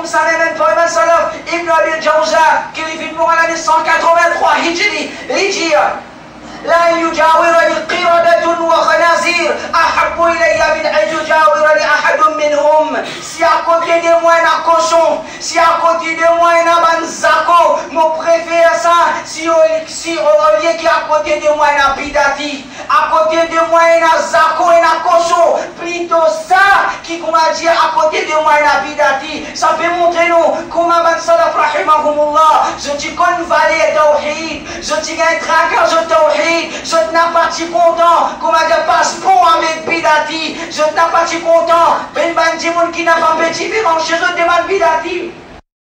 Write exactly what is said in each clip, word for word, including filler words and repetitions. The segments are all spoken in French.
comme ça même pour Ibn Salaf, Ibn Abil Jawza, qui est venu mourir en l'année cent quatre-vingt-trois, Hijri, il dit لا يجاورني قردة وخنازير أحب إلي من أن يجاورني أحد منهم. Si à côté de moi il y a un cochon, si à côté de moi il y a un zako, mon préfère ça. Si au si au lieu qui à côté de moi il y a un bidati, à côté de moi il y a un zako et un cochon, plutôt ça qui comme a dit à côté de moi il y a un bidati. Ça peut montrer nous comment Ibn Salaf rahimahumullah, je dis qu'on valait tawhid, je dis qu'il y a un traquage de tawhid. Je n'ai pas si content qu'on a des passeports avec Bidati. Je n'ai pas si content. Ben ben dit mon qui n'a pas petit vivant chez eux demande Bidati.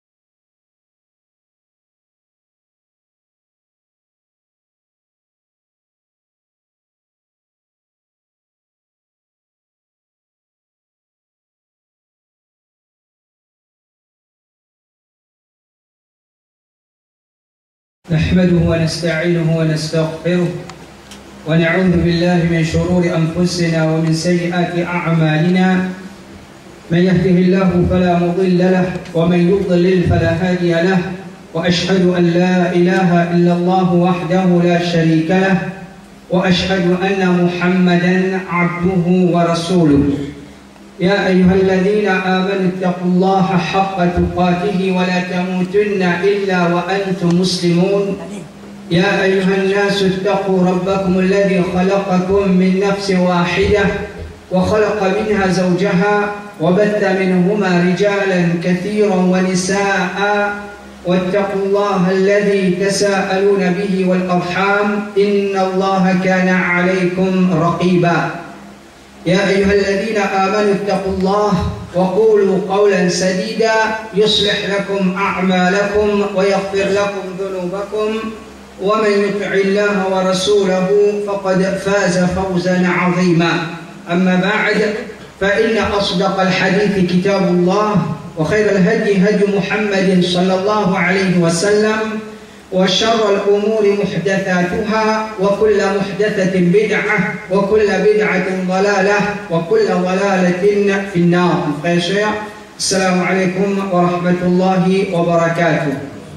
نحمده ونستعينه ونستغفره ونعوذ بالله من شرور أنفسنا ومن سيئات أعمالنا. من يهده الله فلا مضل له ومن يضلل فلا هادي له. وأشهد أن لا إله إلا الله وحده لا شريك له وأشهد أن محمدا عبده ورسوله. يا أيها الذين آمنوا اتقوا الله حق تقاته ولا تموتن إلا وأنتم مسلمون. يا أيها الناس اتقوا ربكم الذي خلقكم من نفس واحدة وخلق منها زوجها وبث منهما رجالا كثيرا ونساء واتقوا الله الذي تساءلون به والأرحام إن الله كان عليكم رقيبا. يا أيها الذين آمنوا اتقوا الله وقولوا قولا سديدا يصلح لكم أعمالكم ويغفر لكم ذنوبكم ومن يطع الله ورسوله فقد فاز فوزا عظيما. أما بعد فإن أصدق الحديث كتاب الله وخير الهدي هدي محمد صلى الله عليه وسلم وشر الأمور محدثاتها وكل محدثة بدعة وكل بدعة ضلالة وكل ضلالة في النار. السلام عليكم ورحمة الله وبركاته.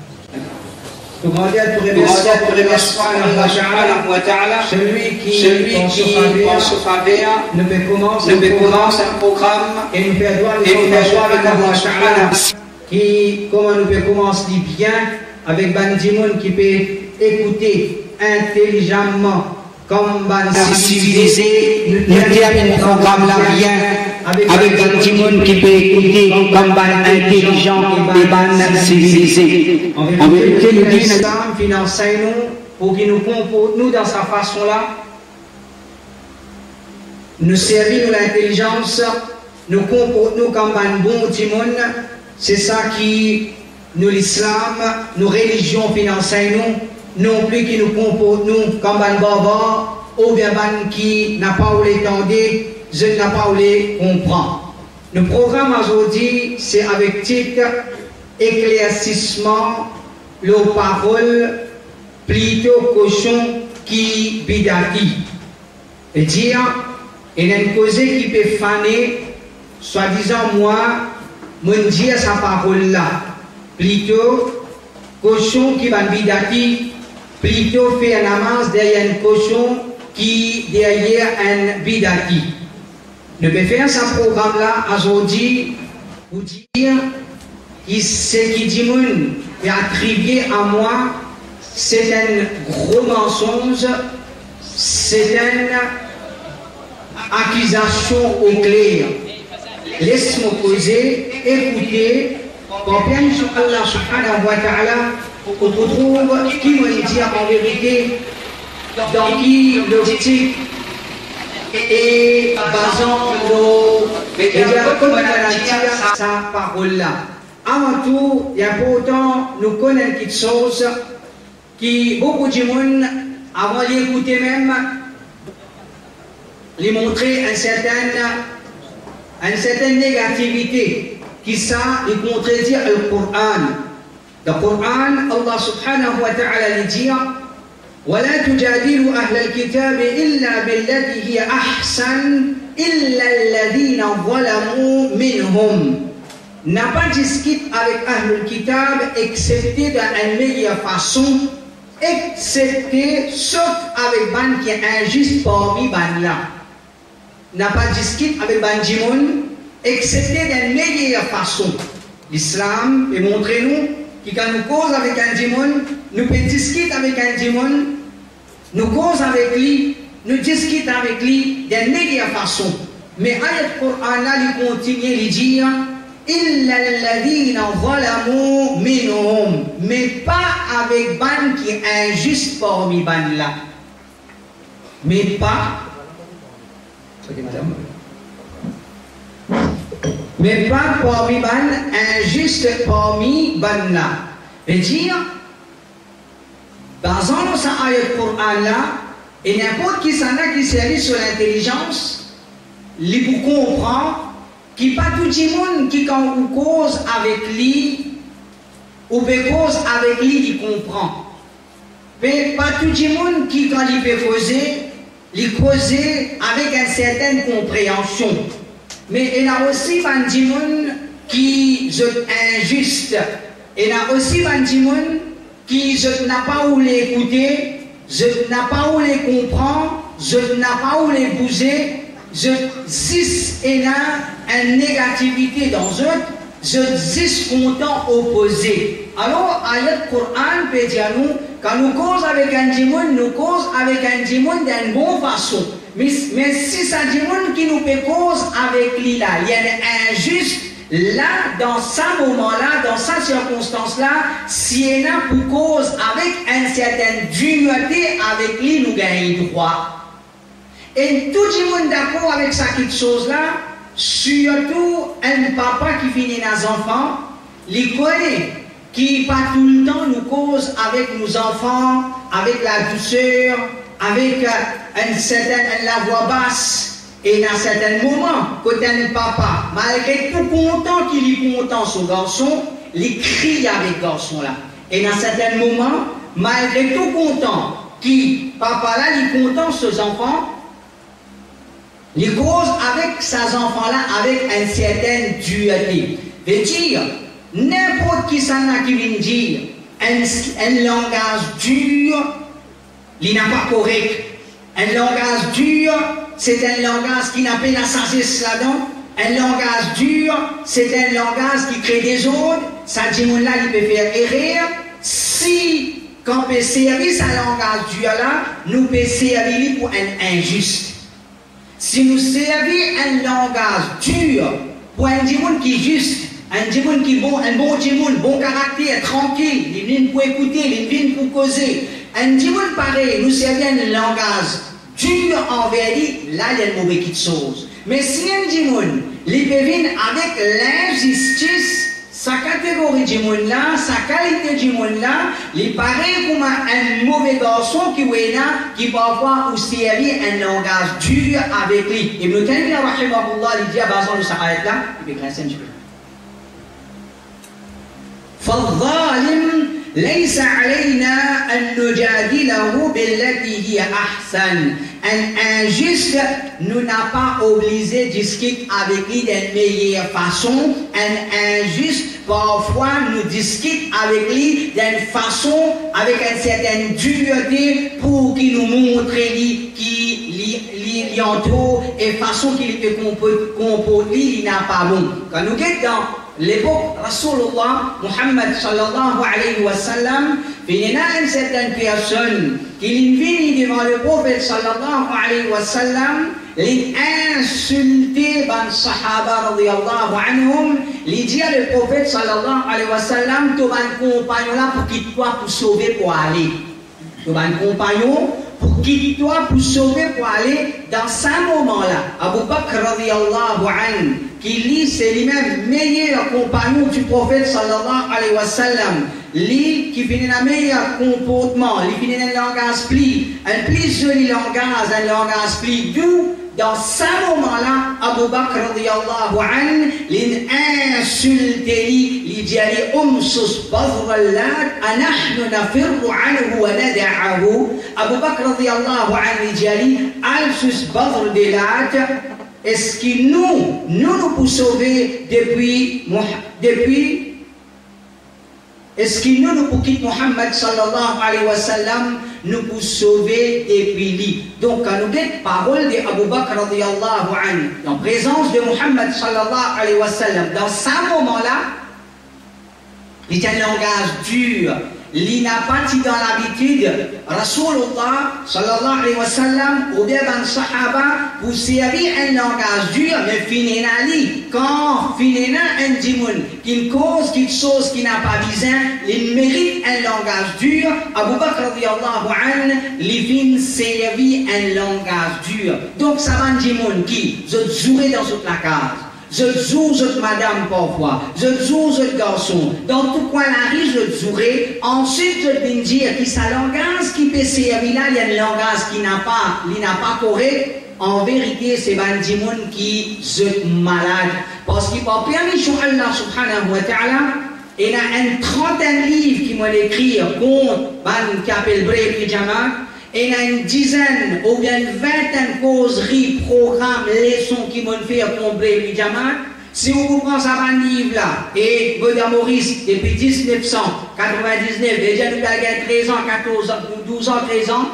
Celui qui, en se faveur, ne peut commencer un programme et nous fait droit le qui, comment nous peut commencer bien avec Bandimoun qui peut écouter intelligemment comme Ban civilisé, nous terminons le programme là bien avec Bandimoun qui peut écouter comme Ban intelligent et Ban civilisé. En vérité, nous disons financez-nous pour qu'il nous comporte nous dans sa façon là, nous servir l'intelligence, nous comporte nous comme Ban bon Timoun, c'est ça qui nous l'islam, nos religions financent nous, non plus qui nous comportent nous comme un barbare ou bien ban qui n'a pas où l'étendue, je n'ai pas où les comprendre. Le programme aujourd'hui, c'est avec titre éclaircissement, le parole, plutôt cochon qui bidati. Et dire, il y a une cause qui peut faner, soi-disant moi, me dire sa parole là. Plutôt, cochon qui va bidati, plutôt fait un amance derrière un cochon qui derrière un bidati. Je vais faire ce programme-là aujourd'hui pour dire que ce qui dit est attribué à moi, c'est un gros mensonge, c'est une accusation au clair. Laisse-moi poser, écouter. Quand bien Allah subhanahu wa ta'ala, on retrouve qui me dit en vérité, dans qui l'optique et basant nos sa parole-là. Avant tout, il y a pourtant, nous connaissons quelque chose qui, beaucoup de monde, avant d'écouter même, lui montrer une certaine, une certaine négativité. Qui ça, il contredit le Coran. Le Coran, Allah subhanahu wa ta'ala lui dit وَلَا تُجَادِلُوا أَهْلَ الْكِتَابِ إِلَّا بِالَّتِي هِيَ أَحْسَنُ إِلَّا الَّذِينَ ظَلَمُوا مِنْهُمْ. n'a pas discuté avec Ahlul Kitab excepté de la meilleure façon, excepté sauf avec ban qui est injuste parmi ban là. N'a pas discuté avec ban Jimoun excepté de la meilleure façon. L'islam est montré nous qui quand nous cause avec un Jimoun, nous peut discuter avec un Jimoun, nous cause avec lui, nous discutons avec lui de la meilleure façon. Mais ayat Coran là, il continue de dire Illa alladhina zalamu minhum, mais pas avec ban qui est injuste parmi ban là. Mais pas, mais pas parmi ban injuste parmi ban là. Et dire, basant dans cette ayat Coran là, et n'importe qui s'en a qui s'est sur l'intelligence, il pour comprendre qui pas tout le monde qui quand on cause avec lui ou peut cause avec lui il comprend. Mais pas tout le monde qui quand il peut causer, il causer avec une certaine compréhension. Mais il y a aussi des gens qui sont injustes. Il y a aussi des gens qui n'a pas où l'écouter, je n'ai pas où les comprendre, je n'ai pas où les bouger. Je dis et là une négativité dans eux, je dis content opposé. Alors, ayat Coran peut dire nous, quand nous cause avec un djimoun, nous cause avec un djimoun d'une bonne façon. Mais, mais si c'est un djimoun qui nous peut cause avec lui là, il y a un injuste, là, dans ce moment-là, dans cette circonstance-là, si il y a pour cause avec une certaine dureté, avec lui, nous gagnons droit. Et tout le monde d'accord avec cette chose-là, surtout un papa qui finit nos enfants, il connaît, qui pas tout le temps nous cause avec nos enfants, avec la douceur, avec une certaine la voix basse, et dans certains moments, quand un papa, malgré tout content qu'il est content son garçon, il crie avec ce garçon-là. Et dans certains moments, malgré tout content qui papa là, il est content ses enfants, il cause avec ses enfants-là avec une certaine dureté. Veut dire, n'importe qui s'en a qui vient dire un, un langage dur, il n'est pas correct. Un langage dur, c'est un langage qui n'a pas la sagesse là-dedans. Un langage dur, c'est un langage qui crée des ordres. Ça dit, là, il peut faire erreur. Si, quand on peut servir ce langage dur-là, nous peut servir pour un injuste. Si nous servons un langage dur pour un djimoun qui est juste, un djimoun qui est bon, un bon djimoun, bon caractère, tranquille, il vient pour écouter, il vient pour causer. Un djimoun pareil, nous servons un langage dur envers lui, là il y a une mauvaise chose. Mais si un djimoun, il peut venir avec l'injustice, sa catégorie djimoun là, sa qualité djimoun là, il paraît comme un mauvais garçon qui est là, qui parfois ou servir un langage dur avec lui. Et Ibn Taymiyyah rahimahullah, il dit à base de cette ayat là, il peut grincer un petit peu. فالظالم ليس علينا أن نجادله بالتي هي أحسن. Un injuste, nous n'a pas obligé de discuter avec lui d'une meilleure façon. Un injuste, parfois, nous discute avec lui d'une façon, avec une certaine dureté pour qu'il nous montre lui qui lui entoure et façon qu'il peut comporter, il n'a pas bon. Quand nous sommes dans l'époque, Rasulullah, Muhammad sallallahu alayhi wa sallam, il y a une certaine personne qui vient devant le prophète sallallahu alayhi wa sallam, il insulte les sahaba radiyallahu anhum, il dit à le prophète sallallahu alayhi wa sallam, tu vas un compagnon là pour quitter toi pour sauver pour aller. Tu vas un compagnon pour quitter toi pour sauver pour aller dans ce moment-là. Abu Bakr radiyallahu anhu, qui lit, c'est lui-même meilleur compagnon du prophète sallallahu alayhi wa sallam. Lui qui finit un meilleur comportement, lui finit un langage plus, un plus joli langage, un langage plus doux. Dans ce moment-là, Abu Bakr radiyallahu anhu, l'insulte lui, il dit à Umsus badrallat, anahnu nafirru anhu wa nada'ahu. Abu Bakr radiyallahu anhu, il dit à Alsus badr delat, est-ce que nous, nous nous pouvons sauver depuis, depuis est-ce que nous, nous pouvons quitter Muhammad sallallahu alayhi wa sallam, nous pouvons sauver depuis lui. Donc, quand nous avons parole d'Abu Bakr radiyallahu anhu, en présence de Muhammad sallallahu alayhi wa sallam, dans ce moment-là, il y a un langage dur. Il n'a pas dit dans l'habitude, Rasulullah sallallahu alayhi wa sallam, ou bien dans Sahaba, pour servir un langage dur, mais finina li, quand finina un dimoun, qui cause quelque chose qui n'a pas besoin, il mérite un langage dur, Abu Bakr radiyallahu anhu, il fin servir un langage dur. Donc ça va un dimoun qui, je jouerai dans toute la case. Je joue, je madame parfois, je joue, je garçon. Dans tout coin la rue, je jouerai. Ensuite, je vais dire que sa langage qui peut servir là, il y a une langage qui n'a pas, il n'a pas correct. En vérité, c'est un dimoun qui est malade. Parce qu'il par permission Allah subhanahu wa ta'ala, il y a une trentaine de livres qui m'ont écrit contre ban qui appelle Brave Jamaat. Il y a une dizaine ou bien une vingtaine de causeries, programmes, leçons qui m'ont fait combler le Jamaat. Si vous prenez ça dans le livre là, et Goda Maurice, depuis mille neuf cent quatre-vingt-dix-neuf, déjà nous avons treize ans, quatorze ans, douze ans, treize ans,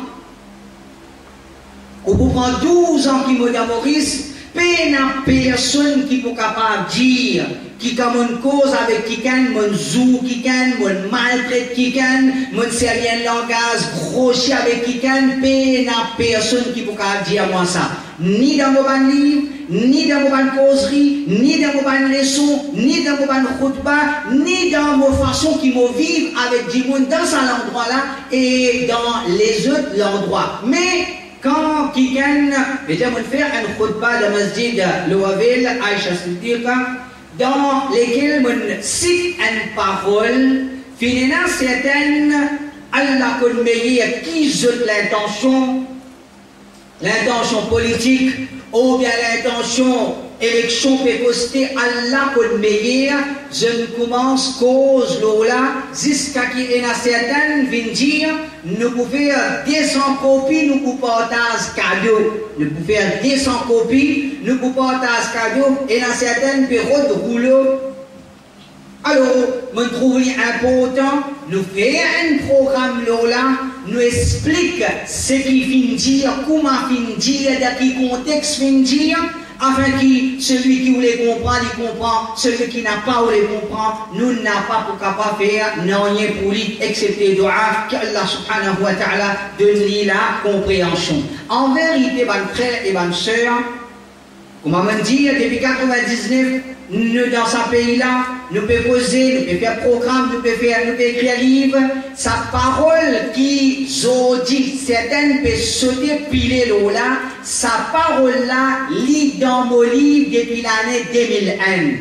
ou vous prenez douze ans qui Goda Maurice, peine à personne qui est capable de dire qui a une cause avec quelqu'un, mon zou, quelqu'un, mon maltraite quelqu'un, mon servir un langage grossier avec quelqu'un, peine à personne qui peut dire moi ça. Ni dans mon livre, ni dans mon causerie, ni dans mon leçon, ni dans mon khutbah, ni dans mon façon qui me vivre avec du monde dans cet endroit-là et dans les autres endroits. Mais quand quelqu'un, déjà, on fait un khutbah de masjid Louaville, Aïcha Siddiqa, dans lesquels on cite une parole, finalement, certaines, Allah connaît qui jette l'intention, l'intention politique, ou bien l'intention élection peut poster, Allah connaît, je ne commence cause là, jusqu'à qu'il y ait certaines viennent dire, nous pouvons faire deux cents copies, nous pouvons partager cadeau. Nous pouvons faire deux cents copies, nous pouvons partager cadeau, et dans certaines périodes de rouleau. Alors, je trouve important, nous faisons un programme là, nous explique ce qui vient dire, comment vient dire, dans quel contexte vient dire, afin que celui qui voulait comprendre, il comprend, celui qui n'a pas voulu comprendre, nous n'avons pas pour capable faire, rien pour lui, excepté doa, qu'Allah subhanahu wa ta'ala donne-lui la compréhension. En vérité, mes frères et mes sœurs, comme on m'a dit, depuis mille neuf cent quatre-vingt-dix-neuf, nous, dans ce pays-là, nous pouvons poser, nous pouvons faire programme, nous pouvons faire, nous pouvons écrire livre. Sa parole qui, dit, certaines peuvent sauter piler là, sa parole-là, lit dans mon livre depuis l'année deux mille un.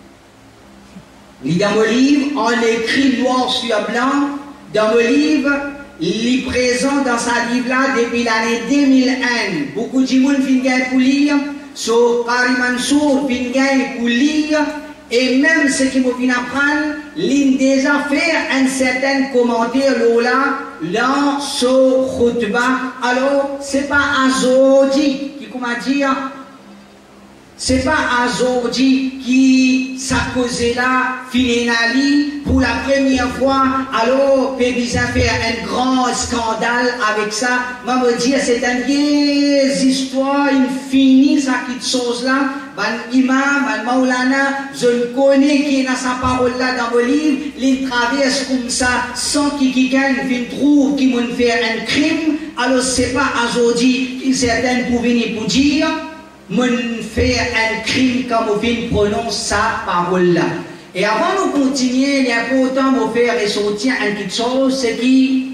Lit dans mon livre, on écrit noir sur blanc, dans mon livre, il est présent dans sa livre-là depuis l'année deux mille un. Beaucoup de gens viennent pour lire. So, Qari Mansour, Pingay, pour lire, et même ce qui me vient apprendre, il déjà fait un certain commentaire là, dans ce khutbah. Alors, c'est pas Azodi qui, comment dire, c'est pas Azodi qui s'est causé là, finali, pour la première fois, alors, peut bien faire un grand scandale avec ça. Moi, me dire, c'est une vieille histoire, infinie, ça, qui chose là. Ban imam, ban maulana, je ne connais qui est dans sa parole là dans vos livres, il traverse comme ça, sans qu'il quelqu'un vienne trouve qui m'a fait un crime. Alors, c'est pas Azodi qui certaines pour venir pour dire, mon fait un crime comme on vient prononce sa parole là. Et avant de continuer, il est important de faire ressortir une petite chose, c'est que,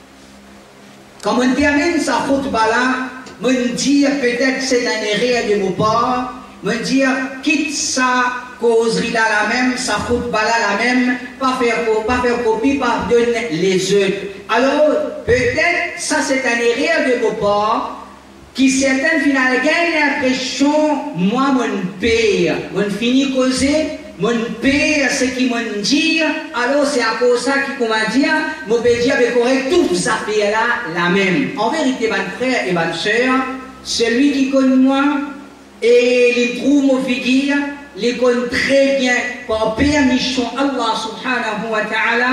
quand on termine sa khutbah là, on dit peut-être c'est un erreur de mon part, on dit quitte sa causerie là la même, sa khutbah là la même, pas faire, pas faire copie, pas donner les autres. Alors, peut-être ça c'est un erreur de mon part, qui certaines finales gagnent l'impression, moi mon père, mon fini causer, mon père ce qui m'ont dit, alors c'est à cause ça qui comment dire, mon père dit avec correct tout ça fait là la même. En vérité, mes frères et mes sœurs, celui qui connaît moi, Et les trouvent mon figure, les connaissent très bien par permission Allah subhanahu wa ta'ala.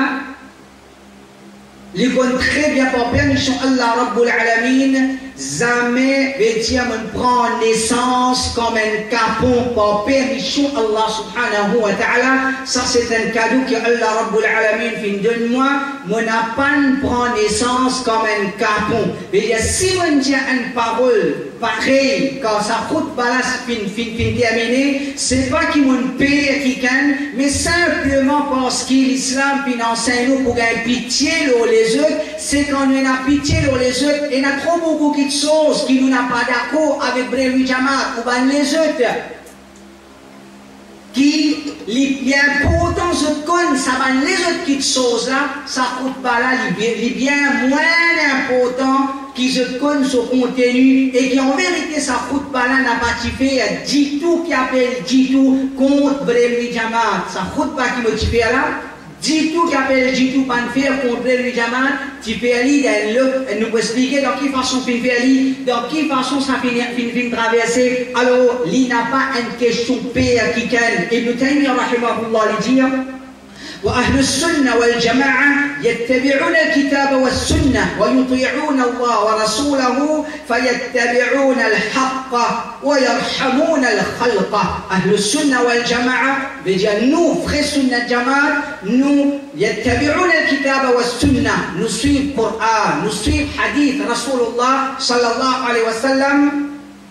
Les connaissent très bien par permission Allah Rabbul Alamin. Jamais Bétia me prend naissance comme un capon par permission Allah subhanahu wa ta'ala. Ça c'est un cadeau que Allah Rabbul Alamin fin donne-moi. Mon n'a pas prend naissance comme un capon. Mais si on dit une parole pareille, quand ça coûte pas là, fin, fin, fin terminé, c'est pas qu'il m'ont payé qui gagne, mais simplement parce que l'islam enseigne nous pour gagner pitié les autres, c'est quand on a pitié les autres, et il y a trop beaucoup de choses qui nous n'a pas d'accord avec Brévi Jamaat ou ben les autres. Qui les important je connais, ça va les autres petites choses là, ça coûte pas là, les bien moins important qui se connaissent ce contenu et qui en vérité ça coûte pas là, n'a pas fait du tout qui appelle du tout contre Brévi Jamaat, ça coûte pas qui me fait là. Du tout qui appelle du tout pas faire contre le Jamaat, tu peux aller dans nous expliquer dans quelle façon fin faire dans quelle façon ça finit fin traverser. Alors, il n'a pas une question père qui calme. Ibn Taymiyyah rahimahullah lui dit وأهل السنة والجماعة يتبعون الكتاب والسنة ويطيعون الله ورسوله فيتبعون الحق ويرحمون الخلق. أهل السنة والجماعة بجنو فري سنة الجماعة نو يتبعون الكتاب والسنة نصيب القرآن نصيب حديث رسول الله صلى الله عليه وسلم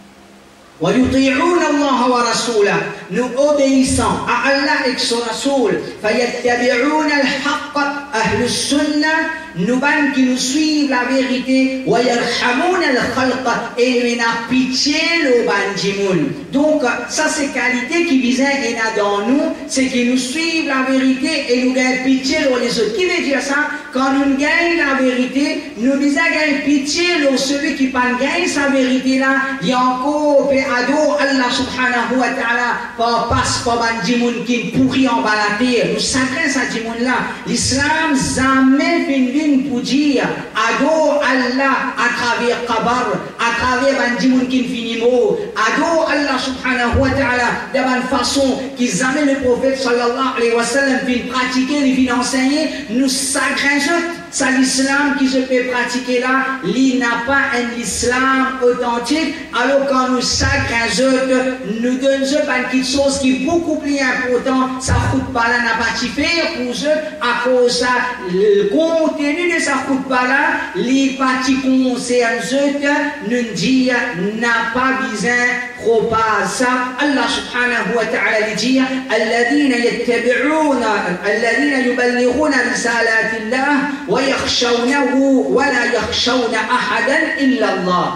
ويطيعون الله ورسوله nous obéissons à Allah et son Rasoul فيتبعون الحق أهل السنة nous ban qui nous suivent la vérité ويرحمون الخلق et nous n'a pitié le bandimoun. Donc ça c'est qualité qui vise à dans nous, c'est qu'ils nous suivent la vérité et nous gagnent pitié les autres. Qui veut dire ça? Quand nous gagnons la vérité, nous visons à gagner pitié le celui qui pas gagne sa vérité là, il y a encore ado Allah subhanahu wa ta'ala par passe par bandimoun qui pourrit en bas la terre. Nous sacrons ça dimoun là. L'islam jamais fin pour dire ado Allah à travers Kabar, à travers bandimoun qui finit mot, ado Allah subhanahu wa ta'ala de la façon qu'ils amènent le prophète sallallahu alayhi wa sallam fin pratiquer, fin enseigner, nous sacrons ça l'islam qui se fait pratiquer là, il n'a pas un islam authentique, alors quand nous sacrons nous donnons une chose qui est beaucoup plus importante, ça ne coûte pas là, n'a pas faire pour eux, à cause ça, le contenu de ça ne coûte pas là, les parties concernent eux, nous dit, n'a pas besoin trop pas ça. Allah subhanahu wa ta'ala dit, الذين يتبعون الذين يبلغون رسالات الله ويخشونه ولا يخشون أحدا إلا الله.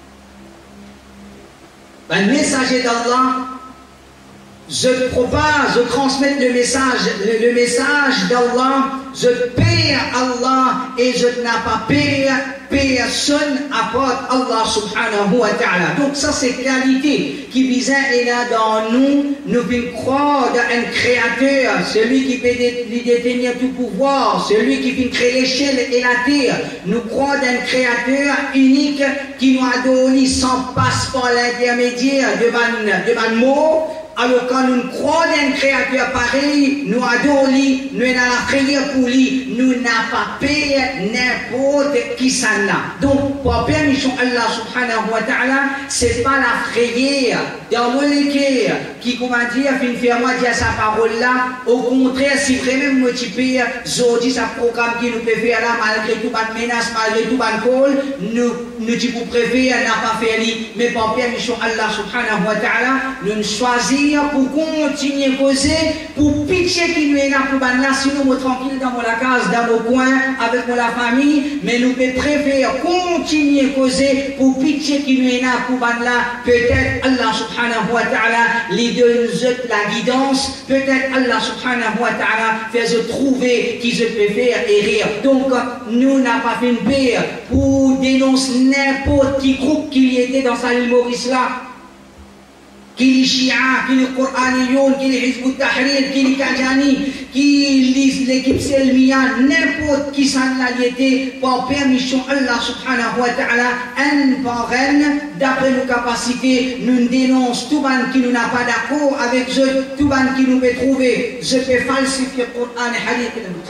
Un messager d'Allah, je propage, je transmets le message, le, le message d'Allah, je paie Allah et je n'ai pas payé personne à part Allah subhanahu wa ta'ala. Donc ça c'est qualité qui vise et là dans nous, nous pouvons croire dans un créateur, celui qui peut détenir tout pouvoir, celui qui peut créer l'échelle et la terre. Nous croyons dans un créateur unique qui nous a donné sans passe par l'intermédiaire de ban mot. Alors quand nous croyons d'un créateur pareil, nous adorons, nous avons la prière pour lui, nous n'avons pas payé n'importe qui ça n'a. Donc, pour permission Allah subhanahu wa ta'ala, ce n'est pas la prière dans mon cœur qui, comment dire, fin faire moi dire sa parole là. Au contraire, si vraiment moi tu payes, aujourd'hui, ça programme qui nous peut faire là, malgré tout, pas de menace, malgré tout, pas de call, nous, nous, tu vous préfères, n'a pas fait lui. Mais pour permission Allah subhanahu wa ta'ala, nous choisissons pour continuer à causer, pour pitié qui nous est là, pour là, sinon nous tranquille dans la case, dans nos coins, avec la famille, mais nous préférons continuer à causer, pour pitié qui nous est là, pour là, peut-être Allah subhanahu wa ta'ala les donne la guidance, peut-être Allah subhanahu wa ta'ala fait se trouver qui se peut faire et rire. Donc, nous n'avons pas fait une paix pour dénoncer n'importe qui groupe qui était dans sa l'île Maurice là. qui les Shia, qui les Qur'aniyoun, qui les Hizb ut-Tahrir, qui les Kajani, qui lisent l'équipe Selmiya, n'importe qui s'en a lié par permission Allah subhanahu wa ta'ala, un par un, d'après nos capacités, nous dénonçons tout le monde qui nous n'a pas d'accord avec eux, tout le monde qui nous peut trouver, je peux falsifier le Qur'an et Hadith.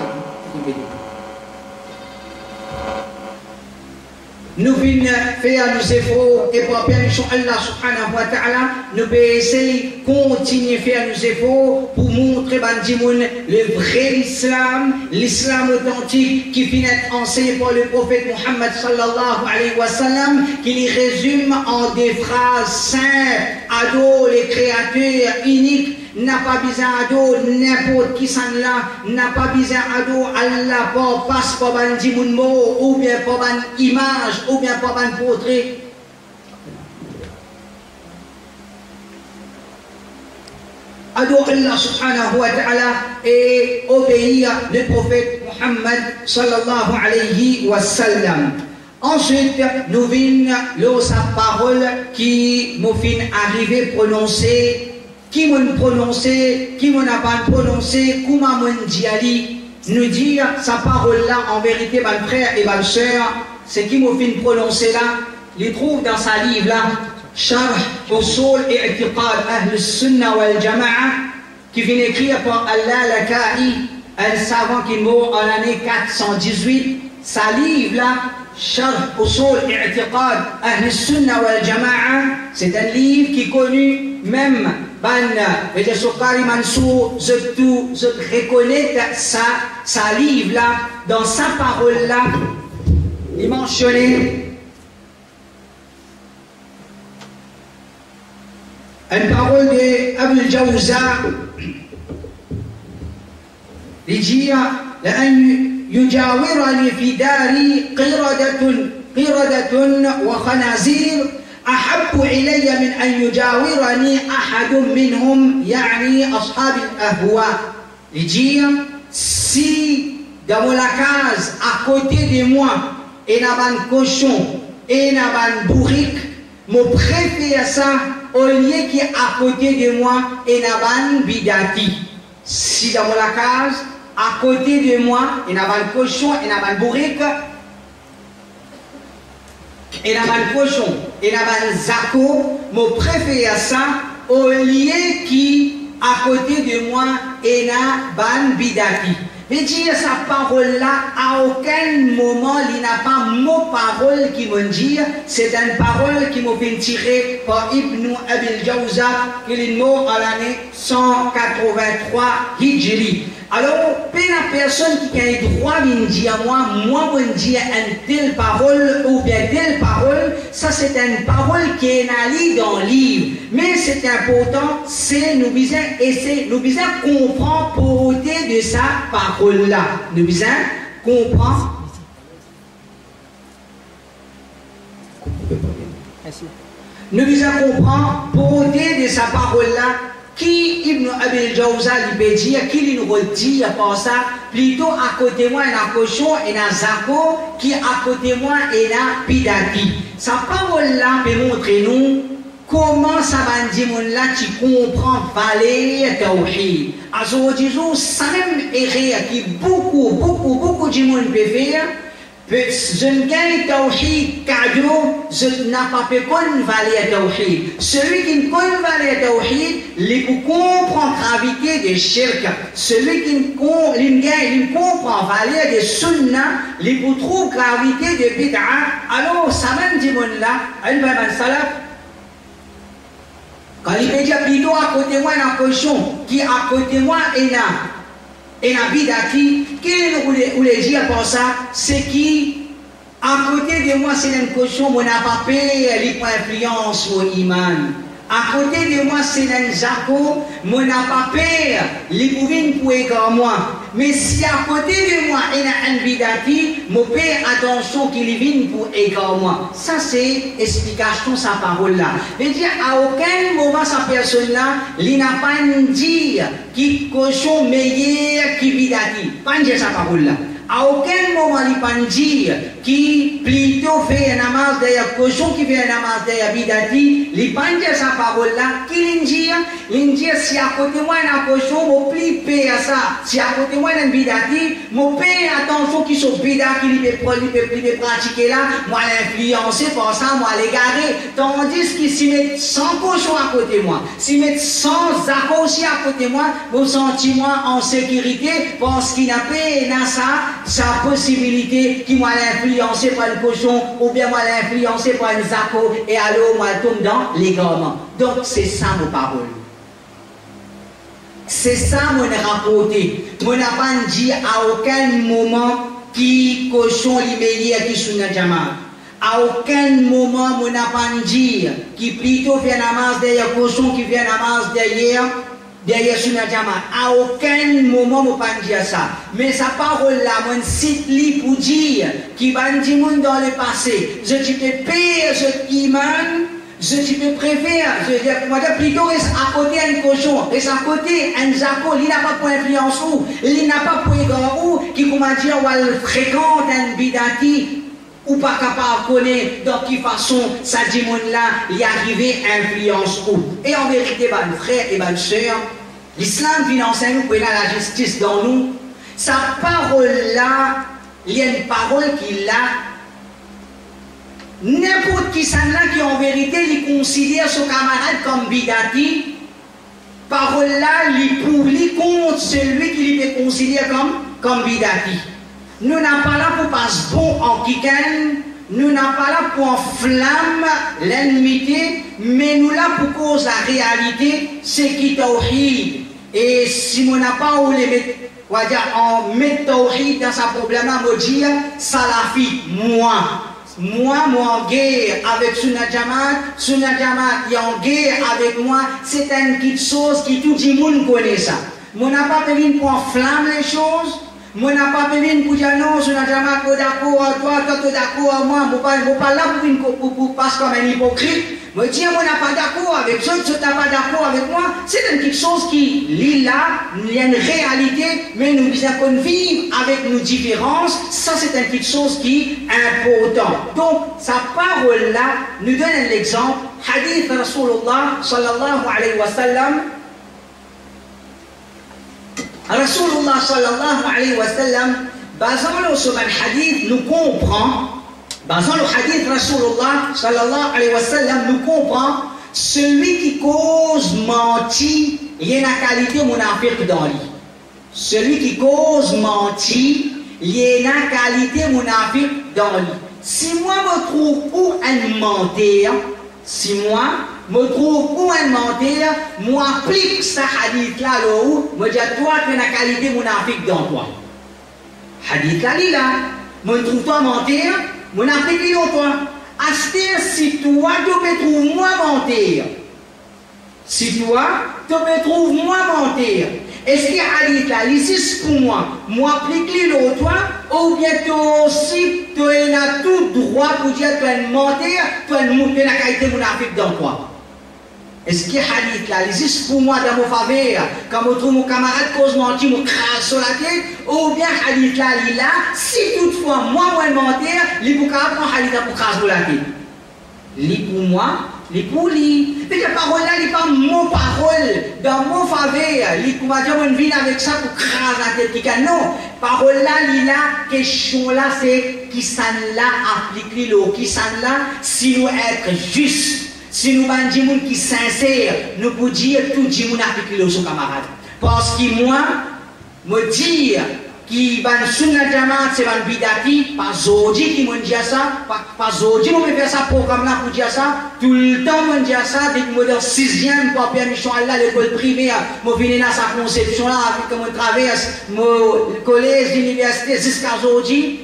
Nous venons faire nos efforts et par permission Allah subhanahu wa ta'ala, nous pouvons essayer de continuer à faire nos efforts pour montrer le vrai islam, l'islam authentique qui finit enseigné par le prophète Muhammad sallallahu alayhi wa sallam, qui les résume en des phrases simples, ado les créatures uniques. N'a pas besoin d'eau, n'importe qui s'en là, n'a pas besoin d'eau, Allah pour passe pour un dimoun mot, ou bien pour une image, ou bien pour un portrait. Adore Allah subhanahu wa ta'ala et obéir le prophète Muhammad sallallahu alayhi wa sallam. Ensuite, nous venons sa parole qui nous fait arriver prononcer. Qui m'a prononcé, qui m'a pas prononcé, comment m'a dit, nous dire sa parole-là, en vérité, mes frères et mes sœurs, c'est qui m'a fait prononcer là, il trouve dans sa livre-là, Sharh Usul I'tiqad Ahl Sunnah wal Jama'a, qui vient écrire par Al-Lalaka'i, un savant qui est mort en l'année quatre cent dix-huit, sa livre-là, Sharh Usul I'tiqad Ahl Sunnah wal Jama'a, c'est un livre qui est connu même. Ban, je Soukari Mansour, je tout, je reconnais sa, sa livre là, dans sa parole là, il mentionnait une parole de Abul Jawza, il dit, لأن يجاورني في داري قردة قردة وخنازير أحب إلي من أن يجاورني أحد منهم يعني أصحاب الأهواء. Il dit, si dans la case à côté de moi, il y a un cochon et il y a un bourrique, je préfère ça au lieu qui à côté de moi, il y a un bidati. Si dans la case à côté de moi, il y a un cochon et il y a un bourrique, il y a un cochon, il y a un zako, je préfère ça au lieu qui, à côté de moi, il y a un bidati. Mais dire sa parole-là, à aucun moment, il n'y a pas mot parole qui me dit, c'est une parole qui m'a fait tirer par Ibn Abil Jawza, qui est mort à l'année cent quatre-vingt-trois Hijri. Alors, la personne qui a le droit de dire à moi, moi, je me dis une telle parole ou bien telle parole, ça c'est une parole qui est dans le livre. Mais c'est important, c'est nous besoin essayer, nous besoin comprendre pour de sa parole-là. Nous besoin comprendre. Nous besoin comprendre pour de sa parole-là. Qui Ibn Abil Jawza lui dire, qui nous redit par ça, plutôt à côté de moi, il y a un cochon et un zako, qui à côté de moi, il y a un bidati. Sa parole-là peut montrer nous comment ça va dire là, tu comprends valer tawhid. Alors, disons, ça même erreur qui beaucoup, beaucoup, beaucoup de monde peut faire. Je ne gagne tawhid cadeau, je n'ai pas fait qu'on valait tawhid. Celui qui ne connaît valait tawhid, il comprend la gravité des shirk. Celui qui ne comprend valeur de sunnah, il trouve la gravité de bid'a. Alors, ça même dit mon là, il va me salaf. Quand il me dit plutôt à côté de moi, il y a un cochon, qui à côté de moi est là. Et la bidati, qu'est-ce que vous voulez dire pour ça? C'est qui, à côté de moi, c'est un cochon, mon n'a pas payé, il prend influence au iman. À côté de moi, c'est un zako, mon n'a pas payé, il pouvait pour égarer moi. Mais si à côté de moi, il y a un bidati, mon père, attention qu'il vienne pour égarer moi. Ça, c'est explication sa parole-là. C'est-à-dire, à aucun moment, sa personne-là, il n'a pas dit qui cochon meilleur qui bidati. Pas dire sa parole-là. À aucun moment, il pas dire qui plutôt fait un namaz derrière cochon, qui fait un namaz derrière bidati, il pas dire sa parole là, qui l'injie, l'injie si à côté moi un cochon, mon pli paye à ça, si à côté moi un bidati, mon paye attention qui sont bidati, qui lui peut pratiquer là, moi l'influencer pour ça, moi l'égarer, tandis qu'il s'y met cent cochons à côté moi, s'y met cent zacos aussi à côté moi, vous sentez moi en sécurité, parce qu'il n'a pas ça, sa possibilité qui m'a influencé par le cochon ou bien m'a influencé par un zaco et alors moi tombe dans l'égarement. Donc c'est ça mon parole. C'est ça mon rapporté. Mon n'a pas dit à aucun moment qui cochon l'immédiat qui sont dans jama. À aucun moment mon n'a pas dit qui plutôt fait namaz derrière cochon qui vient namaz derrière derrière Sunna Jama. À aucun moment, je ne peux pas dire ça. Mais sa parole-là, mon cite li pour dire qui va dire dans le passé. Je te paye ce qui mène, je te préfère. Je dis plutôt reste à côté un cochon, reste à côté un zaco, il n'a pas pour influence ou, il n'a pas pour égard ou, qui comment dire, ou elle fréquente un bidati. Ou pas capable de connaître dans quelle façon ça dit là y arriver influence où. Et en vérité, mes frères et mes sœurs, l'islam vient enseigner nous la justice dans nous. Sa parole là, il y a une parole qui l'a. N'importe qui ça là qui en vérité il considère son camarade comme bidati, parole là, il pour lui contre celui qui lui considère comme, comme bidati. Nous n'avons pas là pour passer bon en kikan, nous n'avons pas là pour enflammer l'ennemi, mais nous là pour cause la réalité, c'est qui tawhid. Et si on n'a pas où les mettre, on va dire, en mettre tawhid dans sa problème, on va dire, salafi, moi. Moi, moi en guerre avec Sunna Jamaat, Sunna Jamaat est en guerre avec moi, c'est une petite chose qui tout le monde connaît ça. On n'a pas besoin pour enflammer les choses. Moi, n'a pas besoin pour dire non, je n'ai jamais pas d'accord, toi, toi, tu es d'accord avec moi, je ne suis pas là pour passer comme un hypocrite. Moi, je dis, moi, n'a pas d'accord avec ça, tu n'es pas d'accord avec moi. C'est une petite chose qui, lit là, il y a une réalité, mais nous disons qu'on vit avec nos différences. Ça, c'est une petite chose qui est importante. Donc, sa parole-là nous donne un exemple. Hadith Rasulullah, sallallahu alayhi wa sallam. Rasulullah sallallahu alayhi wa sallam, basant sur un hadith, nous comprend, basant le hadith Rasulullah sallallahu alayhi wa sallam, nous comprend, celui qui cause mentir, il y a une qualité monafirque dans lui. Celui qui cause mentir, il y a une qualité monafirque dans lui. Si moi me trouve pour un menteur, si moi me trouve pour un menteur, moi applique ce hadith là, me dis toi tu as une qualité monafirque dans toi. Hadith là, là, me trouve toi menteur, mon applique dans toi. Aster si toi tu me trouves moi menteur, si toi tu me trouves moi menteur, est-ce qu'il y a hadith là, ici pour moi, moi applique dans toi, ou bien tu aussi tu as tout droit pour dire tu as une menteur, tu as une qualité monafirque dans toi. Est-ce qu'il y a hadith là, ici pour moi dans mon faveur, quand je trouve mon camarade cause mentir, je crache sur la tête, ou bien hadith là, là, si toutefois moi, moi, menteur, il faut prendre hadith là pour cracher sur la tête. Li pour moi, li pour lui. Mais la parole là, il n'est pas mon parole, dans mon faveur. Li pour dire, on vient avec ça pour craser la tête. Non, parole là, il là, question là, c'est qui s'en là applique l'eau, qui s'en là, si nous être juste, si nous avons des gens qui sont sincères, nous pouvons dire tout le monde applique l'eau sur camarade. Parce que moi, me dire, qui va Sunna Jamaat c'est un bidati, pas Zodi qui me dit ça, pas Zodi qui me fait ça programme là pour dire ça, tout le temps me dit ça, dès que je suis dans sixième pour permission à l'école primaire, je viens dans sa conception là, avec mon traverse, mon collège, l'université jusqu'à Zodi,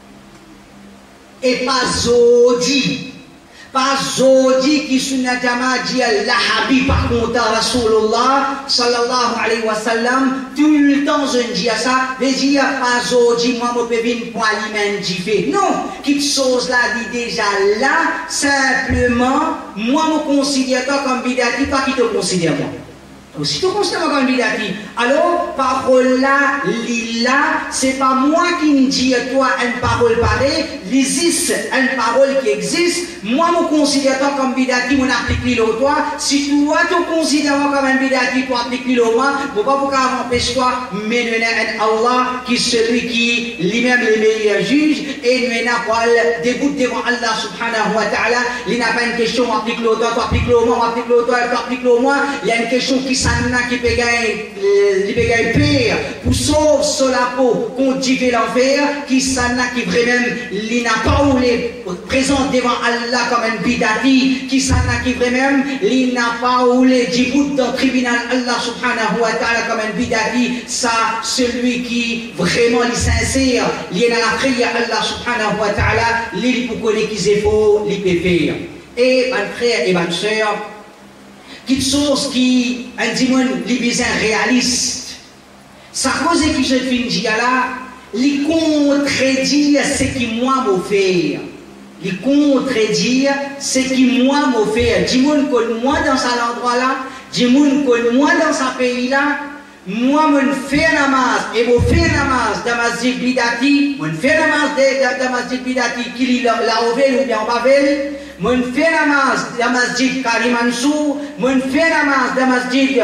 et pas Zodi. Pas Zodi qui Sunna Jamaat dit la Habib par contre Rasulullah sallallahu alayhi wa sallam tout le temps je dis ça mais dit pas Zodi moi je peux venir pour aliment fait non quelque chose là dit déjà là simplement moi me considère toi comme bidati pas qui te considère moi Aussitôt constamment comme bidati. Alors, parole là, lila, c'est pas moi qui me dis à toi une parole pareille, l'existe une parole qui existe. Moi, je considère toi comme bidati, mon applique le toi. Si toi, tu considères moi comme un bidati, tu appliques le moi, je ne peux pas m'empêcher toi, mais nous avons Allah qui est celui qui lui-même le meilleur juge et nous avons des bouts devant Allah subhanahu wa ta'ala. Il n'y a pas une question, on applique le toi, tu appliques le moi, on applique le toi, tu appliques le moi. Il y a une question qui sanna qui peut gagner pire pour sauver sur la peau contre Dieu l'enfer, qui sanna qui vraiment il n'a pas ou les présente devant Allah comme un bidati, qui sanna qui vraiment il n'a pas ou les djibout dans le tribunal Allah subhanahu wa ta'ala comme un bidati, ça celui qui vraiment est sincère, il est dans la prière Allah subhanahu wa ta'ala, il pour connaître qu'ils est faux, il peut faire. Et mes frères et mes sœurs, quelque chose qui un dimanche les besoins réalistes, ça cause qui je finis dire là, les contredire ce qui moi m'a fait, les contredire ce qui moi m'a fait. Dimanche que moi dans cet endroit là, dimanche que moi dans ce pays là, moi me fais namaz et me fais namaz dans masjid bidati, me fais namaz dans masjid bidati qui la ouvelle ou bien en bavel. Mon fait namaz dans masjid Karim Mansour, mon fait namaz dans masjid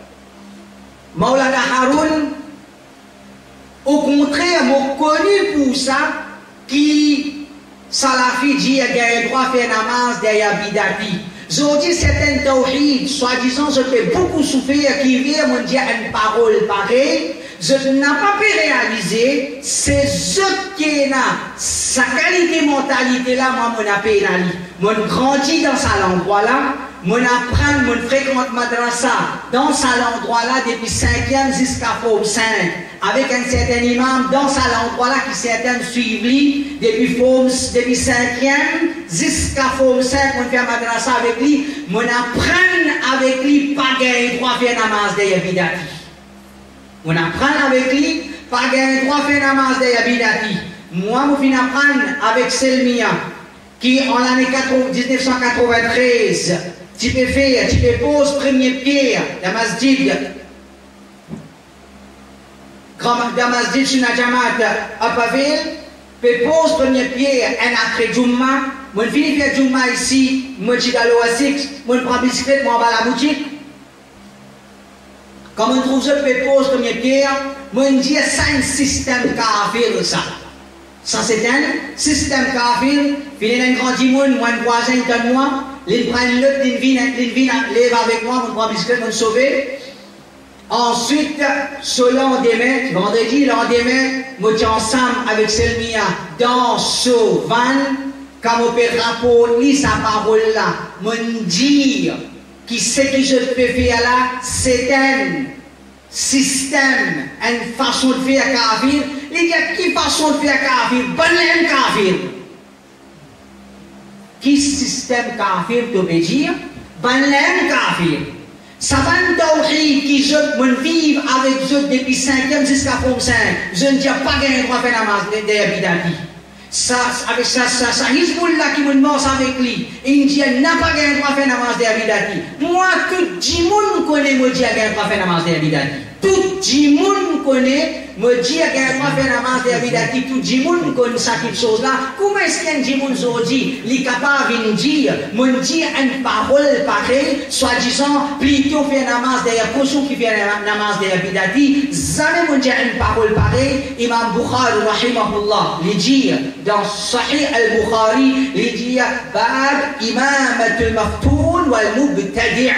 Maulana Haroun. Au contraire, mon connu pour ça, qui Salafi dit qu'il y a un droit de faire namaz derrière bidati. Je dis certains tawhid, soi-disant, je fais beaucoup souffrir, qui vient me dire une parole pareille. Je n'ai pas pu réaliser, c'est ce qui est là, sa qualité mentalité là, moi, mon appel là, mon grandi dans cet endroit-là, mon apprendre, mon fréquente madrasa dans cet endroit-là depuis cinquième jusqu'à forme cinq, avec un certain imam dans cet endroit-là qui certains suivent depuis forme, depuis cinquième jusqu'à forme cinq, mon fait madrasa avec lui, mon apprendre avec lui, pas gagner droit faire namaz derrière bidati. On apprend avec lui, pas gagner droit faire namaz derrière bidati. Moi, je viens apprendre avec Selmia, qui en l'année mille neuf cent quatre-vingt-treize, tu peux faire, tu peux poser premier pied dans masjid, dans masjid Sunajamat à Pavel, tu peux poser premier pied un après Jumma, je finis faire Jumma ici, je suis dans l'Oasis, je prends bicyclette, je vais à la boutique. Quand on trouve ça, je pose premier pierre, moi je dis ça c'est un système kafir ça. Ça c'est un système kafir, il y a un grand monde, moi un voisin de moi, il prend l'autre, il vient, il vient, lève avec moi, on prend biscuit, on sauver. Ensuite, ce lendemain, vendredi, le lendemain, moi je suis ensemble avec Selmia dans ce van, quand on peut rapporter sa parole là, moi je dis, qui sait que je peux faire là, c'est un système, une façon de faire kafir. Il y a qui façon de faire kafir? Bonne kafir. Qui système kafir tu veux dire? Bonne kafir. Ça va un tawhid qui je me vive avec eux depuis cinquième jusqu'à forme cinq. Je ne dis pas gagner droit faire namaz derrière bidati. Ça, avec ça, ça, ça, Hizbullah qui me demande avec lui, Indien n'a pas gagné droit faire namaz derrière bidati. Moi, tout le monde connaît, me dit, gagné droit faire namaz derrière bidati. Tout le monde connaît, me dit, gagné droit faire namaz derrière bidati. Tout le monde connaît ça, quelque chose là. Comment est-ce qu'il y a un monde aujourd'hui, il est capable de dire, me dit une parole pareille, soi-disant, plutôt faire namaz derrière Kosovo qui fait namaz derrière bidati. Jamais me dit une parole pareille. Imam Bukhari, rahimahullah, il dit, dans Sahih al-Bukhari, il dit Bab imamat al-maftoun wal-mubtadi'.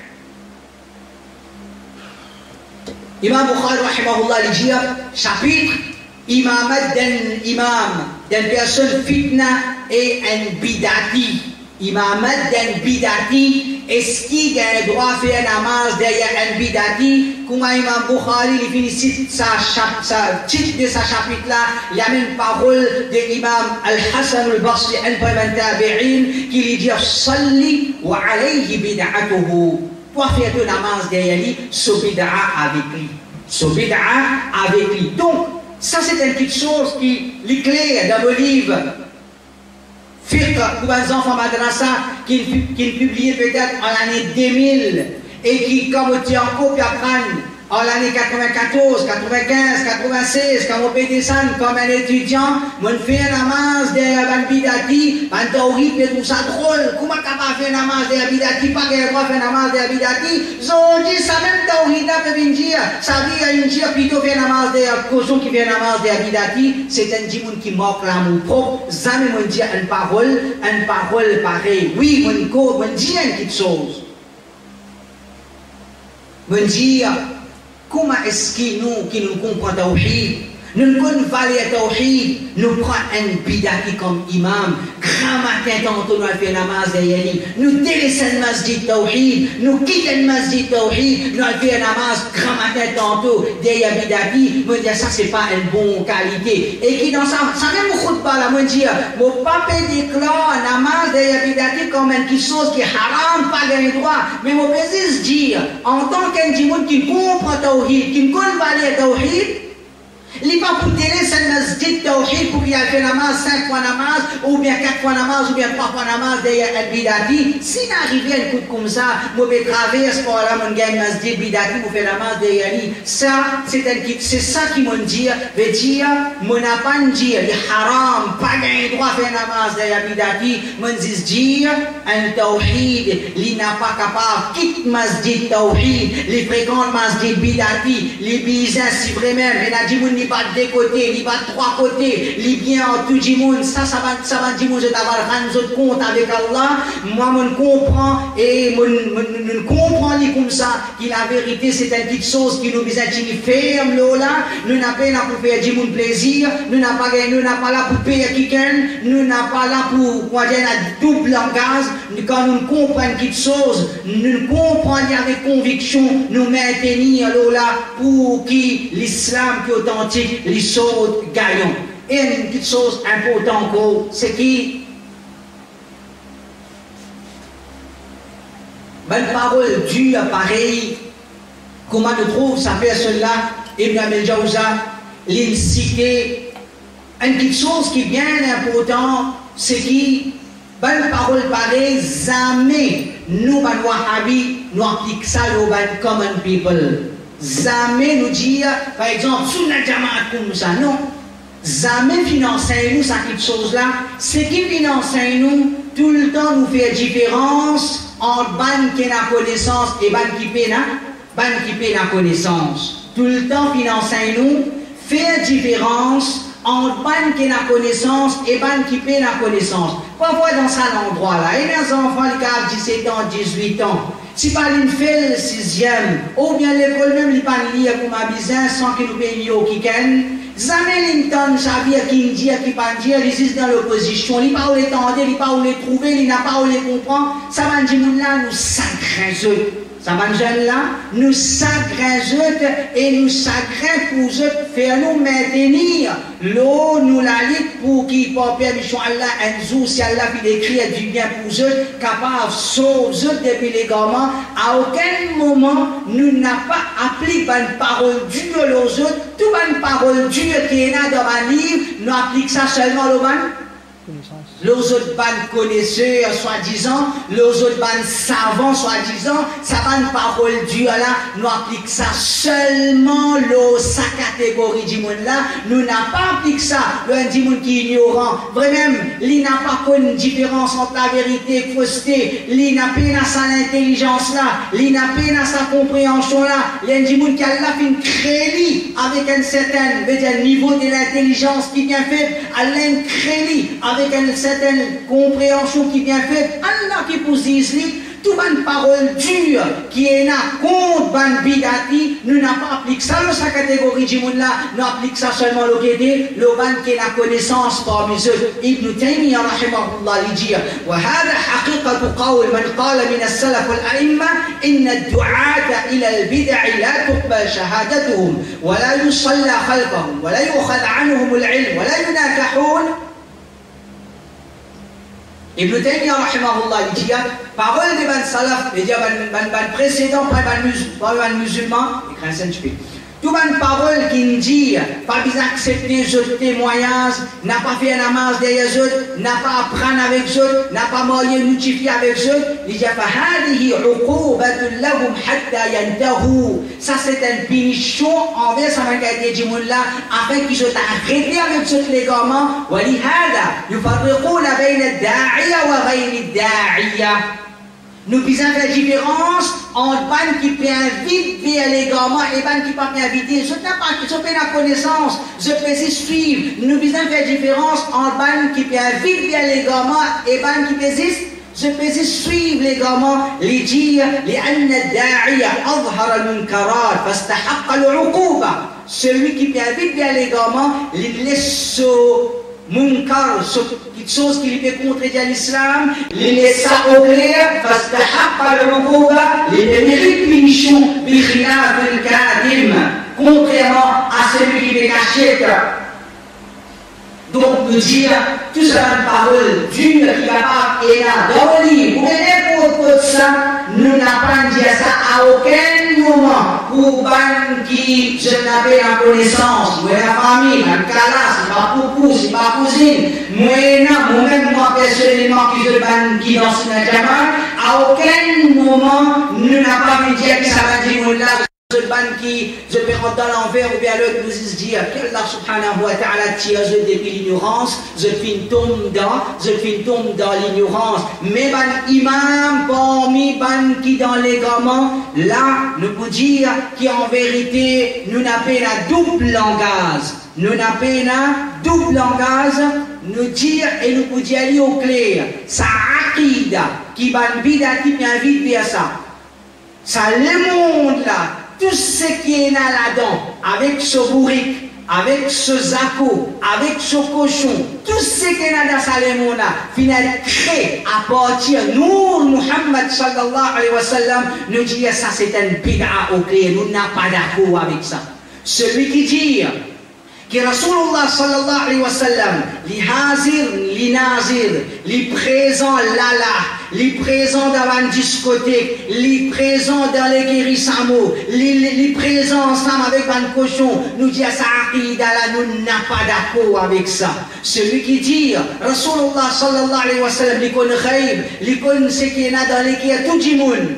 Imam Bukhari, rahimahullah, il dit chapitre imamat d'un imam, d'une personne fitna et un bidati. Imamat d'un bidati, est-ce qu'il a le droit de faire namaz derrière un bidati? Comme Imam Bukhari, il finit sa titre de sa chapitre là, il y a une parole de l'imam Al-Hassan al-Basri, un premier tabi'in, qui lui dit Salli wa alayhi bid'atuhu. Toi, faire ton namaz derrière lui, ce bid'a avec lui. Ce bid'a avec lui. Donc, ça c'est une petite chose qui est claire dans le livre. Fiqh pour les enfants madrasa qui, qui publié peut-être en l'année deux mille et qui, comme tu en copie apprendre, en l'année quatre-vingt-quatorze, quatre-vingt-quinze, quatre-vingt-seize, quand on peut descendre comme un étudiant, on fait un namaz de Bidati, un tawhid, et tout ça drôle. Comment capable faire un namaz de Bidati, pas qu'il droit faire un namaz de Bidati? Ils dit ça même tawhid là peut dire, ça veut dire plutôt faire un namaz de Koson qui fait un namaz de Bidati, c'est un djimoun qui moque l'amour propre. Jamais on dit une parole, une parole pareille. Oui, on dit une petite chose. On dit, comment est-ce que nous, qui nous comprenons Tawhid, nous ne connaissons pas les Tawhid, nous prenons un bidati comme imam, grand matin, tantôt nous allons faire namaz derrière lui, nous délaissons le masjid Tawhid, nous quittons le masjid Tawhid, nous allons faire namaz, grand matin, tantôt derrière bidati, moi dire ça c'est pas une bonne qualité. Et qui dans ça, ça même me pas là, moi dire, mon papa déclare namaz derrière bidati comme une chose qui est haram, pas gagné droit, mais mon précise dire, en tant qu'un djimoun qui comprend Tawhid, qui ne connaît pas les Tawhid, il n'est pas pour télé, c'est le masjid Tawhid pour qu'il ait fait namaz, cinq fois namaz, ou bien quatre fois namaz, ou bien trois fois namaz derrière un bidati. Si n'arrive un coup comme ça, moi je traverse pour aller mon gagne masjid bidati pour faire namaz derrière lui. Ça, c'est ça qui m'a dit, veut dire, mon n'a pas dit, il est haram, pas gagné droit faire namaz derrière bidati. Mon dit dire, un Tawhid, il n'a pas capable, quitte masjid Tawhid, les fréquentes masjid bidati, les bisins si vraiment, il a dit, il va de deux côtés, il va de trois côtés, il vient en tout le monde, ça, ça va, ça va dire, je vais avoir un compte avec Allah, moi, je comprends, et je comprends comme ça, que la vérité, c'est une petite chose qui nous besoin de faire, là, nous n'avons pas là pour faire du monde plaisir, nous n'avons pas, nous n'avons pas là pour payer quelqu'un, nous n'avons pas là pour, quoi dire, un double langage, quand nous comprenons quelque chose, nous comprenons avec conviction, nous maintenir, là, pour que l'islam qui est authentique, les choses gagnent. Et une petite chose importante encore, c'est qui bonne parole dure, pareil, comment on trouve sa personne-là, Ibn Abil Jawza, l'incité. Une petite chose qui est bien importante, c'est qui bonne parole pareil, jamais nous, ben Wahhabi, nous appliquons ça aux ben common people. Jamais nous dire, par exemple, sous la jamaat comme ça, non. Jamais financer nous, ça quelque chose là. Ce qui finance nous, tout le temps nous fait différence entre ban qui n'a connaissance et ban qui paie ban qui paie la connaissance. Tout le temps financer nous, fait différence entre ban qui n'a connaissance et ban qui paie la connaissance. Parfois dans ça l'endroit là, et les enfants, les gars, dix-sept ans, dix-huit ans, si pas une fait le sixième, ou bien l'école même, il pas lire pour ma bizarre sans qu'il nous paye au kiken, jamais l'inton sabia qui dit, qui pas dire, ils sont dans l'opposition, il pas où les tendre, il pas où les trouver, il n'a pas où les comprendre, ça va dire là, nous sacrés. Ça va jeune là, nous sacrés et nous sacrés pour eux faire nous maintenir l'eau, nous la lutte pour qu'ils pour permission Allah un jour si Allah fait écrire du bien pour eux, capable de sauver eux depuis les gamins. À aucun moment nous n'a pas appliqué une parole dure aux autres, toute une parole dure qui est là dans un livre, nous appliquons ça seulement aux ban. Les autres ban connaisseurs, soi-disant, les autres ban savants, soi-disant, ça va une parole dure là, nous appliquons ça seulement dans sa catégorie du monde là, nous n'avons pas appliqué ça, le du monde qui est ignorant, vraiment, il n'a pas une différence entre la vérité et la fausseté, il n'a pas sa intelligence là, il n'a pas sa compréhension là, il y a du monde qui a là fait une crélie avec un certain niveau de l'intelligence qui vient fait, Allah une crélie avec une certaine compréhension qui vient faite, Allah qui posise tout une parole dure qui est là contre ban bidati, nous n'avons pas appliqué ça dans sa catégorie du monde là, nous appliquons ça seulement le guédé, le ban qui est la connaissance parmi eux. Ibn Taymiyyah rahimahullah lui dit, وهذا حقيقة قول من قال من السلف والأئمة إن الدعاة إلى البدع لا تقبل شهادتهم ولا يصلى خلفهم ولا يؤخذ عنهم العلم ولا يناكحون. Ibn Taymiyyah rahimahullah il dit, parole de ban salaf, il dit ban ban précédent, pas ban musulman, pas ban musulman, il craint ça tu Tout une parole qui nous dit, pas besoin d'accepter ce témoignage, n'a pas fait un namaz derrière eux, n'a pas apprendre avec eux, n'a pas marié notifié avec eux. Il dit, ça c'est une punition envers sa maquette de là, afin qu'ils soient arrêtés avec ce légalement. Nous faisons la différence entre ban qui peut inviter vers les gamins et ban qui ne peut pas inviter. Je n'ai pas je fais la connaissance, je peux suivre. Nous faisons la différence entre ban qui peut inviter vers les gamins et ban qui peut je peux suivre les gamins, les dire لأن الداعية أظهر المنكرات فاستحق العقوبة. Celui qui peut inviter vers les gamins, il laisse munkar, quelque chose qui lui fait contredire l'islam, il laisse ça au clair, فاستحق العقوبة, il mérite punition, بخلاف الكاذب, contrairement à celui qui fait cachette. Donc, nous dire, tout ça une parole d'une qui va pas et là, dans le livre, vous venez pour tout ça, nous n'apprenons dire ça à aucun moment pour ban qui je n'avais la connaissance, moi la famille, ma classe, ma poupouse, ma cousine, moi moi-même, moi personnellement, qui je ban qui dans ce jamaat, à aucun moment nous n'avons pas vu dire que ça va dire là. Ce ban qui je vais rentrer dans l'envers ou bien l'autre nous dire qu'Allah subhanahu wa ta'ala tire je depuis l'ignorance, je fin tombe dans, je fin tombe dans l'ignorance. Mais ban imam parmi ban qui dans les gamins, là nous pouvons dire qu'en vérité nous n'avons pas un double langage. Nous n'avons pas un double langage, nous dire et nous pouvons dire au clair, ça aqida qui ban bida qui m'invite vers ça. Ça le monde là. Tout ce qui est là là-dedans, avec ce bourrique, avec ce zako, avec ce cochon, tout ce qui est là dans ce monde-là, finalement, créé à partir de nous, Muhammad sallallahu alayhi wa sallam, nous dit ça c'est un bid'a au clair, nous n'avons pas d'accord avec ça. Celui qui dit que Rasulullah sallallahu alayhi wa sallam, li hazir, li nazir, li présent là-là, li présent dans une discothèque, li présent dans les guérissamo, li, li, li présent ensemble avec un cochon, nous dit à sa aqida là, nous n'avons pas d'accord avec ça. Celui qui dit, Rasulullah sallallahu alayhi wa sallam, li connaît khaïb, li connaît ce qui est là dans les qui a tout le monde.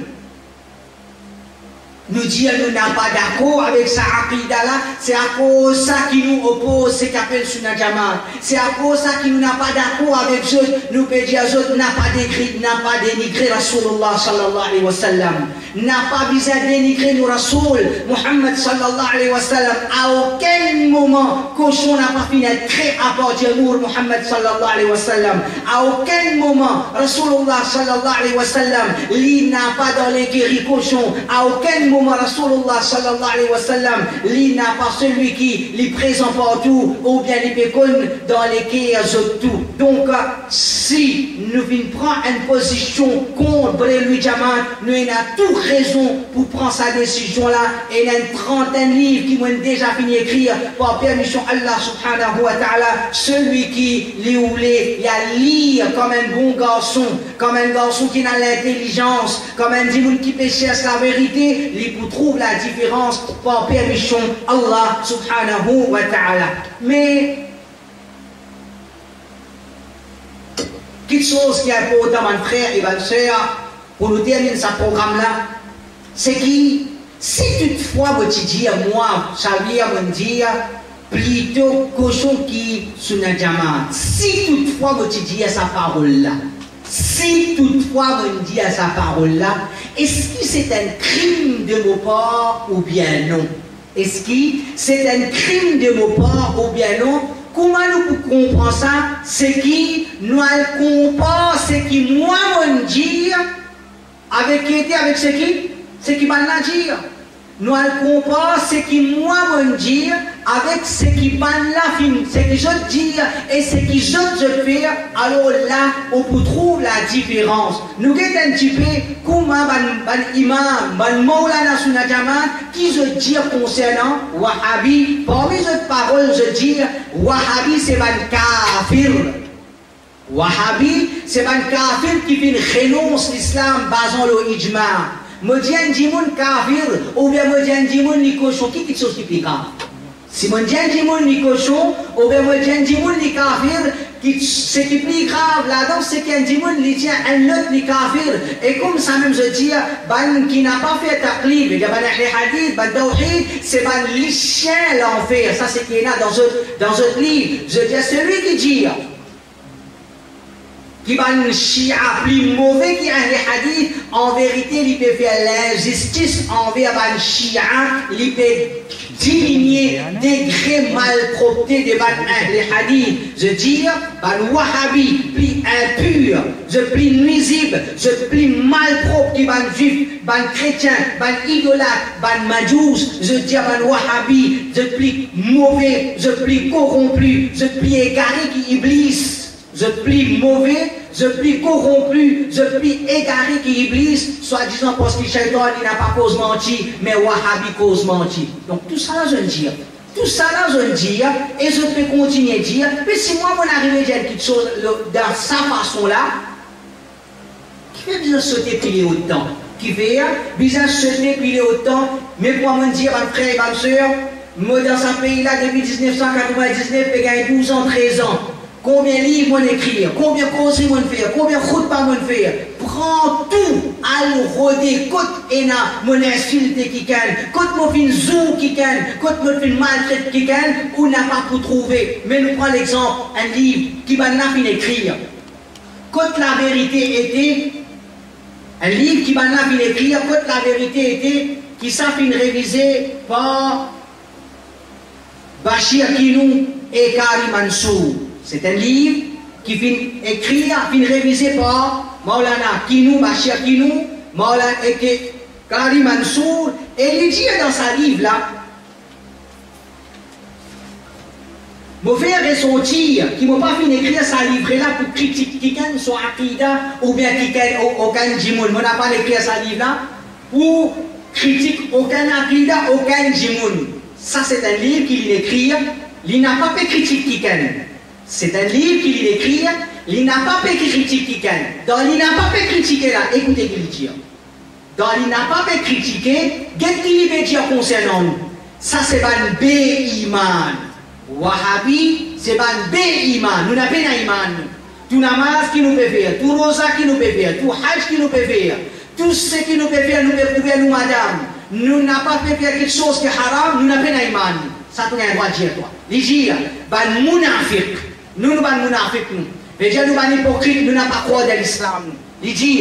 Nous dire nous n'avons pas d'accord avec sa aqida là, c'est à cause de ça qui nous oppose, c'est qu'appelle Sunna Jamaat. C'est à cause de ça qui nous n'a pas d'accord avec eux, nous peut dire eux n'a pas décrit, n'a pas dénigré Rasulullah sallallahu alayhi wa sallam, n'a pas visé à dénigrer nous Rasoul, Muhammad sallallahu alayhi wa sallam. À aucun moment, cochon n'a pas fini de créer à partir de nous Muhammad sallallahu alayhi wa sallam. À aucun moment, Rasulullah sallallahu alayhi wa sallam, lui n'a pas dans les guéris cochons. À aucun moment, Rasulullah sallallahu alayhi wa sallam, lui n'a pas celui qui est présent partout ou bien les pécones dans les quais tout. Donc, si nous venons prendre une position contre lui Jamaat, nous avons toute raison pour prendre sa décision là. Et il y a une trentaine de livres qui m'ont déjà fini d'écrire par permission Allah subhanahu wa ta'ala. Celui qui les voulait, il y a lire comme un bon garçon, comme un garçon qui a l'intelligence, comme un dimoun qui peut chercher la vérité, pour trouver la différence par permission Allah subhanahu wa ta'ala. Mais quelque chose qui est important, mon frère et ma soeur, pour nous terminer ce programme-là, c'est que si toutefois vous dites, moi, Xavier, vous dites, plutôt cochon qui Sunna Jamaat, si toutefois vous dites sa parole-là, si toutefois vous dites sa parole-là, est-ce que c'est un crime de mon part ou bien non? Est-ce que c'est un crime de mon part ou bien non? Comment nous comprenons ça? C'est qui nous comparons ce qui moi me dire avec qui était avec ce qui? Ce qui m'a dire. Nous comparons ce qui moi me dire avec ce qui m'a la fin, ce que je dis et ce que je fais. Alors là, on peut trouver la différence. Nous regardons un petit peu comment un imam, un Maulana Sunna Jamaat, qui je dis concernant Wahhabi. Parmi les paroles, je dis Wahhabi c'est un kafir. Wahhabi c'est un kafir qui fait renonce l'islam basant le ijma. Moi dis un dimoun kafir, ou bien moi dis un dimoun ni cochon, qui qui chose qui plus grave? Si moi dis un dimoun ni cochon, ou bien moi dis un dimoun ni kafir, ce qui est plus grave là-dedans, c'est qu'un dimoun li tient un autre ni kafir. Et comme ça même je dis, ban qui n'a pas fait taqlid, il y a ban les hadith, ban tawhid, c'est ban les chiens l'enfer. Ça c'est qu'il y en a dans ce, dans ce livre. Je dis à celui qui dit, qui va un chia plus mauvais qui a les hadiths, en vérité, il peut faire l'injustice envers un chia, il peut diminuer degré malpropreté de les hadiths. Je dis, un wahhabi, plus impur, je plus nuisible, je plus malpropre qui va juif, un chrétien, un idolâtre, un majous, je dis un wahhabi, je plus mauvais, je plus corrompu, je plus égaré qui iblis. Je plus mauvais, je plus corrompu, je plus égaré qu'Iblis, soi-disant parce que Shaitan il n'a pas cause menti, mais Wahhabi cause menti. Donc tout ça là je veux dire, tout ça là je veux dire, et je peux continuer à dire, mais si moi mon arrivé à dire quelque chose dans sa façon là, qui fait besoin de sauter plier autant, qui fait besoin de sauter plier autant, mais pour me dire, mon frère et ma soeur, moi dans ce pays là depuis mille neuf cent quatre-vingt-dix-neuf, j'ai gagné douze ans, treize ans. Combien de livres on écrire, combien de causes on faire, combien de khutbah on faire. Prends tout, al rodé, côte ena, mon insulte qui gagne, côte mon fin zou qui gagne, côte mon fin maltraite qui gagne, on n'a pas pour trouver. Mais nous prenons l'exemple, un livre qui va n'a fin écrire. Côte la vérité était, un livre qui va n'a fin écrire, côte la vérité était, qui s'est fin révisé par Bachir Kinou et Karim Mansour. C'est un livre qui finit écrit, finit révisé par Maulana Kinou, Bachir Kinou, Maulana et Karim Mansour. Et il dit dans sa livre là, mon frère et son tir, qui ne m'ont pas fini d'écrire sa livre là pour critiquer quelqu'un sur Akida ou bien quelqu'un aucun djimoun. On n'a pas écrit sa livre là pour critiquer aucun Akida, aucun djimoun. Ça c'est un livre qu'il écrit, il n'a pas fait critiquer quelqu'un. C'est un livre qu'il écrit, il n'a pas fait critiquer quelqu'un. Dans il n'a pas fait critiquer là, écoutez qu'il dit. Dans il n'a pas fait critiquer, qu'est-ce qu'il veut dire concernant nous? Ça c'est un B-Iman. Wahhabi, c'est un B-Iman. Nous n'avons pas d'Iman. Tout namaz qui nous peut faire, tout rosa qui nous peut faire, tout hajj qui nous peut faire, tout ce qui nous peut faire, nous peut faire nous madame. Nous n'avons pas fait faire quelque chose qui est haram, nous n'avons pas d'Iman. Ça tu as un droit de dire toi. Il dit, ban munafiq. Nous, nous, ban munafiq, nous. Mais nous, ban hypocrite, nous n'avons pas croire dans l'islam. Il dit,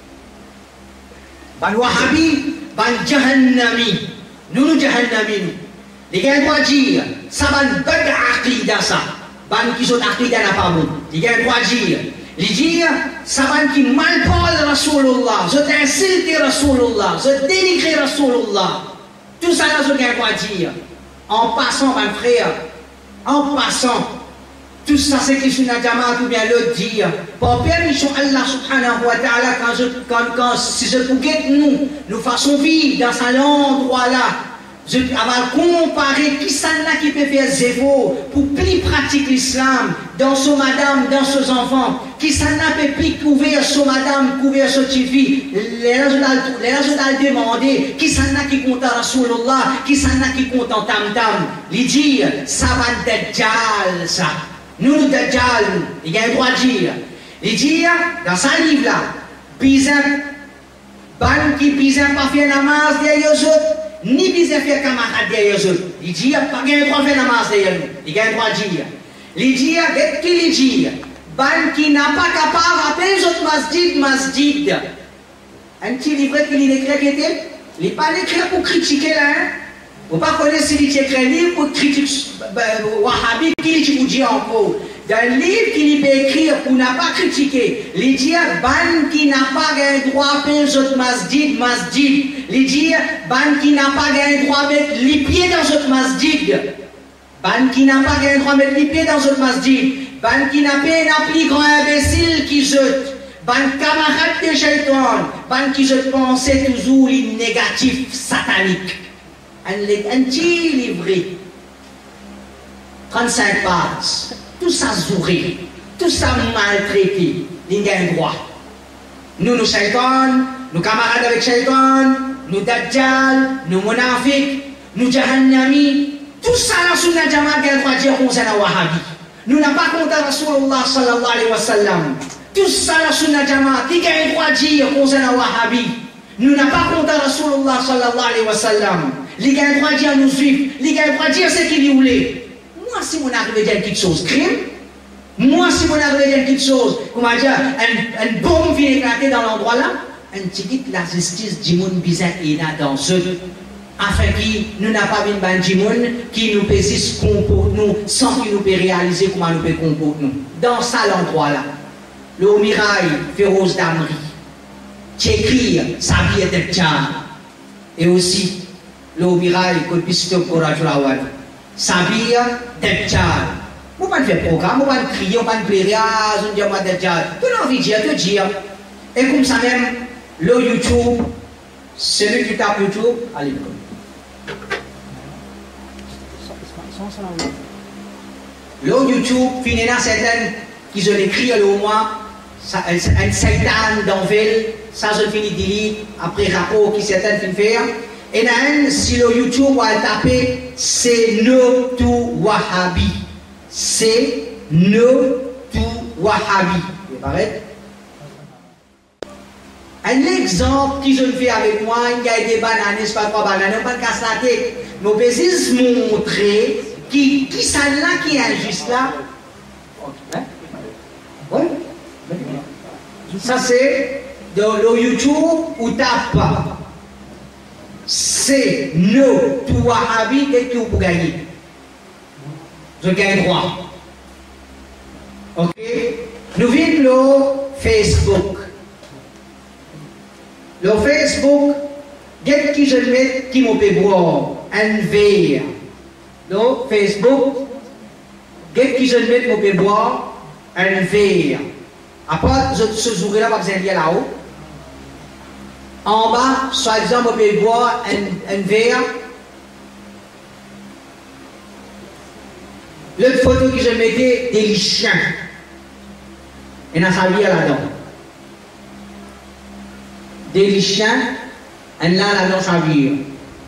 ban wahhabi, ban jahannami. Nous, nous jahannami, nous. Les gars doivent dire, ça ban bad aqida, ça. Ban qui sont aqida n'a pas bon. Les gars doivent dire, ils disent, ça ban qui mal parle Rasulullah, je t'insulte Rasulullah, je dénigre Rasulullah. Tout ça, là, je dois dire. En passant, mon frère, en passant, tout ça c'est que Sunnah Jamaat ou bien l'autre dit, par permission Allah subhanahu wa ta'ala, quand, je, quand, quand si je pouvais nous, nous faisons vivre dans cet endroit-là, je vais comparer qui ça là qui peut faire zéro pour plus pratiquer l'islam dans son madame, dans ses enfants, qui ça là peut plus couvrir son madame, couvrir son petit fille, les gens ont demandé qui ça là qui compte à Rasulullah, qui ça là qui compte en tam tam, il dit ça va Dajjal ça, nous nous Dajjal, il y a un droit de dire, il dit dans sa livre là, bizarre, ban qui bizarre pas faire namaz derrière eux autres. Ni bien faire camarade derrière eux. Il dit, il n'y a pas de droit de faire namaz derrière nous. Il y a un droit de dire. Il dit, qu'il dit, ban qui n'a pas capable d'appeler les autres masjid, masjid. Un petit livret qu'il écrit qui était, il n'est pas écrit pour critiquer là. Vous ne connaissez pas s'il écrit un livre pour critiquer Wahhabi, qu'il dit pour dire encore. Dans le livre qu'il peut écrire pour ne pas critiquer, il dit, ban qui n'a pas le droit d'appeler les autres masjid, masjid. Il dit, ban qui n'a pas le droit de mettre les pieds dans notre masjid. Ban qui n'a pas le droit de mettre les pieds dans notre masjid. Ban qui n'a pas un plus grand imbécile qui jette. Ban camarade de Shaitan. Ban qui jette penser toujours les négatifs sataniques. Un petit livret. trente-cinq pages. Tout ça zouré. Tout ça maltraité. Il y a un droit. Nous, nous Shaitan, nous camarades avec Shaitan, nous Dajjal, nous Monafik, nous Jahannami. Tout ça, la Sunna Jamaat, il faut dire qu'on s'en a Wahhabi. Nous n'avons pas compté Rasulullah sallallahu alayhi wa sallam. Tout ça, la Sunna Jamaat, il a le droit de dire qu'on s'en a Wahhabi. Nous n'avons pas compté Rasulullah sallallahu alayhi wa sallam. Il a le droit de dire nous suivre. Il a le droit de dire ce qu'il voulait. Moi, si mon arrive à dire quelque chose, crime. Moi, si mon arrive à dire quelque chose, comment dire, une bombe vient éclater dans l'endroit là, un petit la justice du monde bizarre est là dans ce. Afin que nous n'avons pas une bande de monde qui nous persiste pour nous sans qu'il nous peut réaliser comment nous peut comporter nous. Dans ça l'endroit là, le mirail féroce d'Amri, qui écrit sa vie est tchad. Et aussi, le mirail que Piston Courage Lawad, sa vie est tchad. On ne peut pas faire programme, on ne peut pas crier, on ne peut pas pleurer, ah, je ne dis pas de tchad. Tu as envie de dire, de dire. Et comme ça même, le YouTube, celui qui tape YouTube, allez, le YouTube, finalement, certaines qui ont écrit au moins un Satan d'Anville, ça je finis d'y après rapport qui certaines finissent faire. Et là, si le YouTube va taper, c'est No to Wahhabi. C'est No to Wahhabi. Vous paraît? Un exemple qu'ils ont fait avec moi, il y a des bananes, c'est pas trois bananes, on ne peut pas casser la tête. Mais on peut montrer qui, qui ça là qui est injuste là. Hein? Oui. Ça c'est dans le YouTube ou tape. C'est No to Wahhabi et tout pour gagner. Je gagne droit. Ok? Nous vivons le Facebook. Le Facebook, qu'est-ce que je mets qui m'ont fait boire un verre. Le Facebook, qu'est-ce que je mets qui m'ont fait boire un verre. Après, ce jour-là, par exemple, là-haut. En bas, soit exemple, on peut boire un, un verre. L'autre photo que je mettais, des chiens. Et dans sa vie là-dedans. Des chiens, et là, là-dedans, sa vie.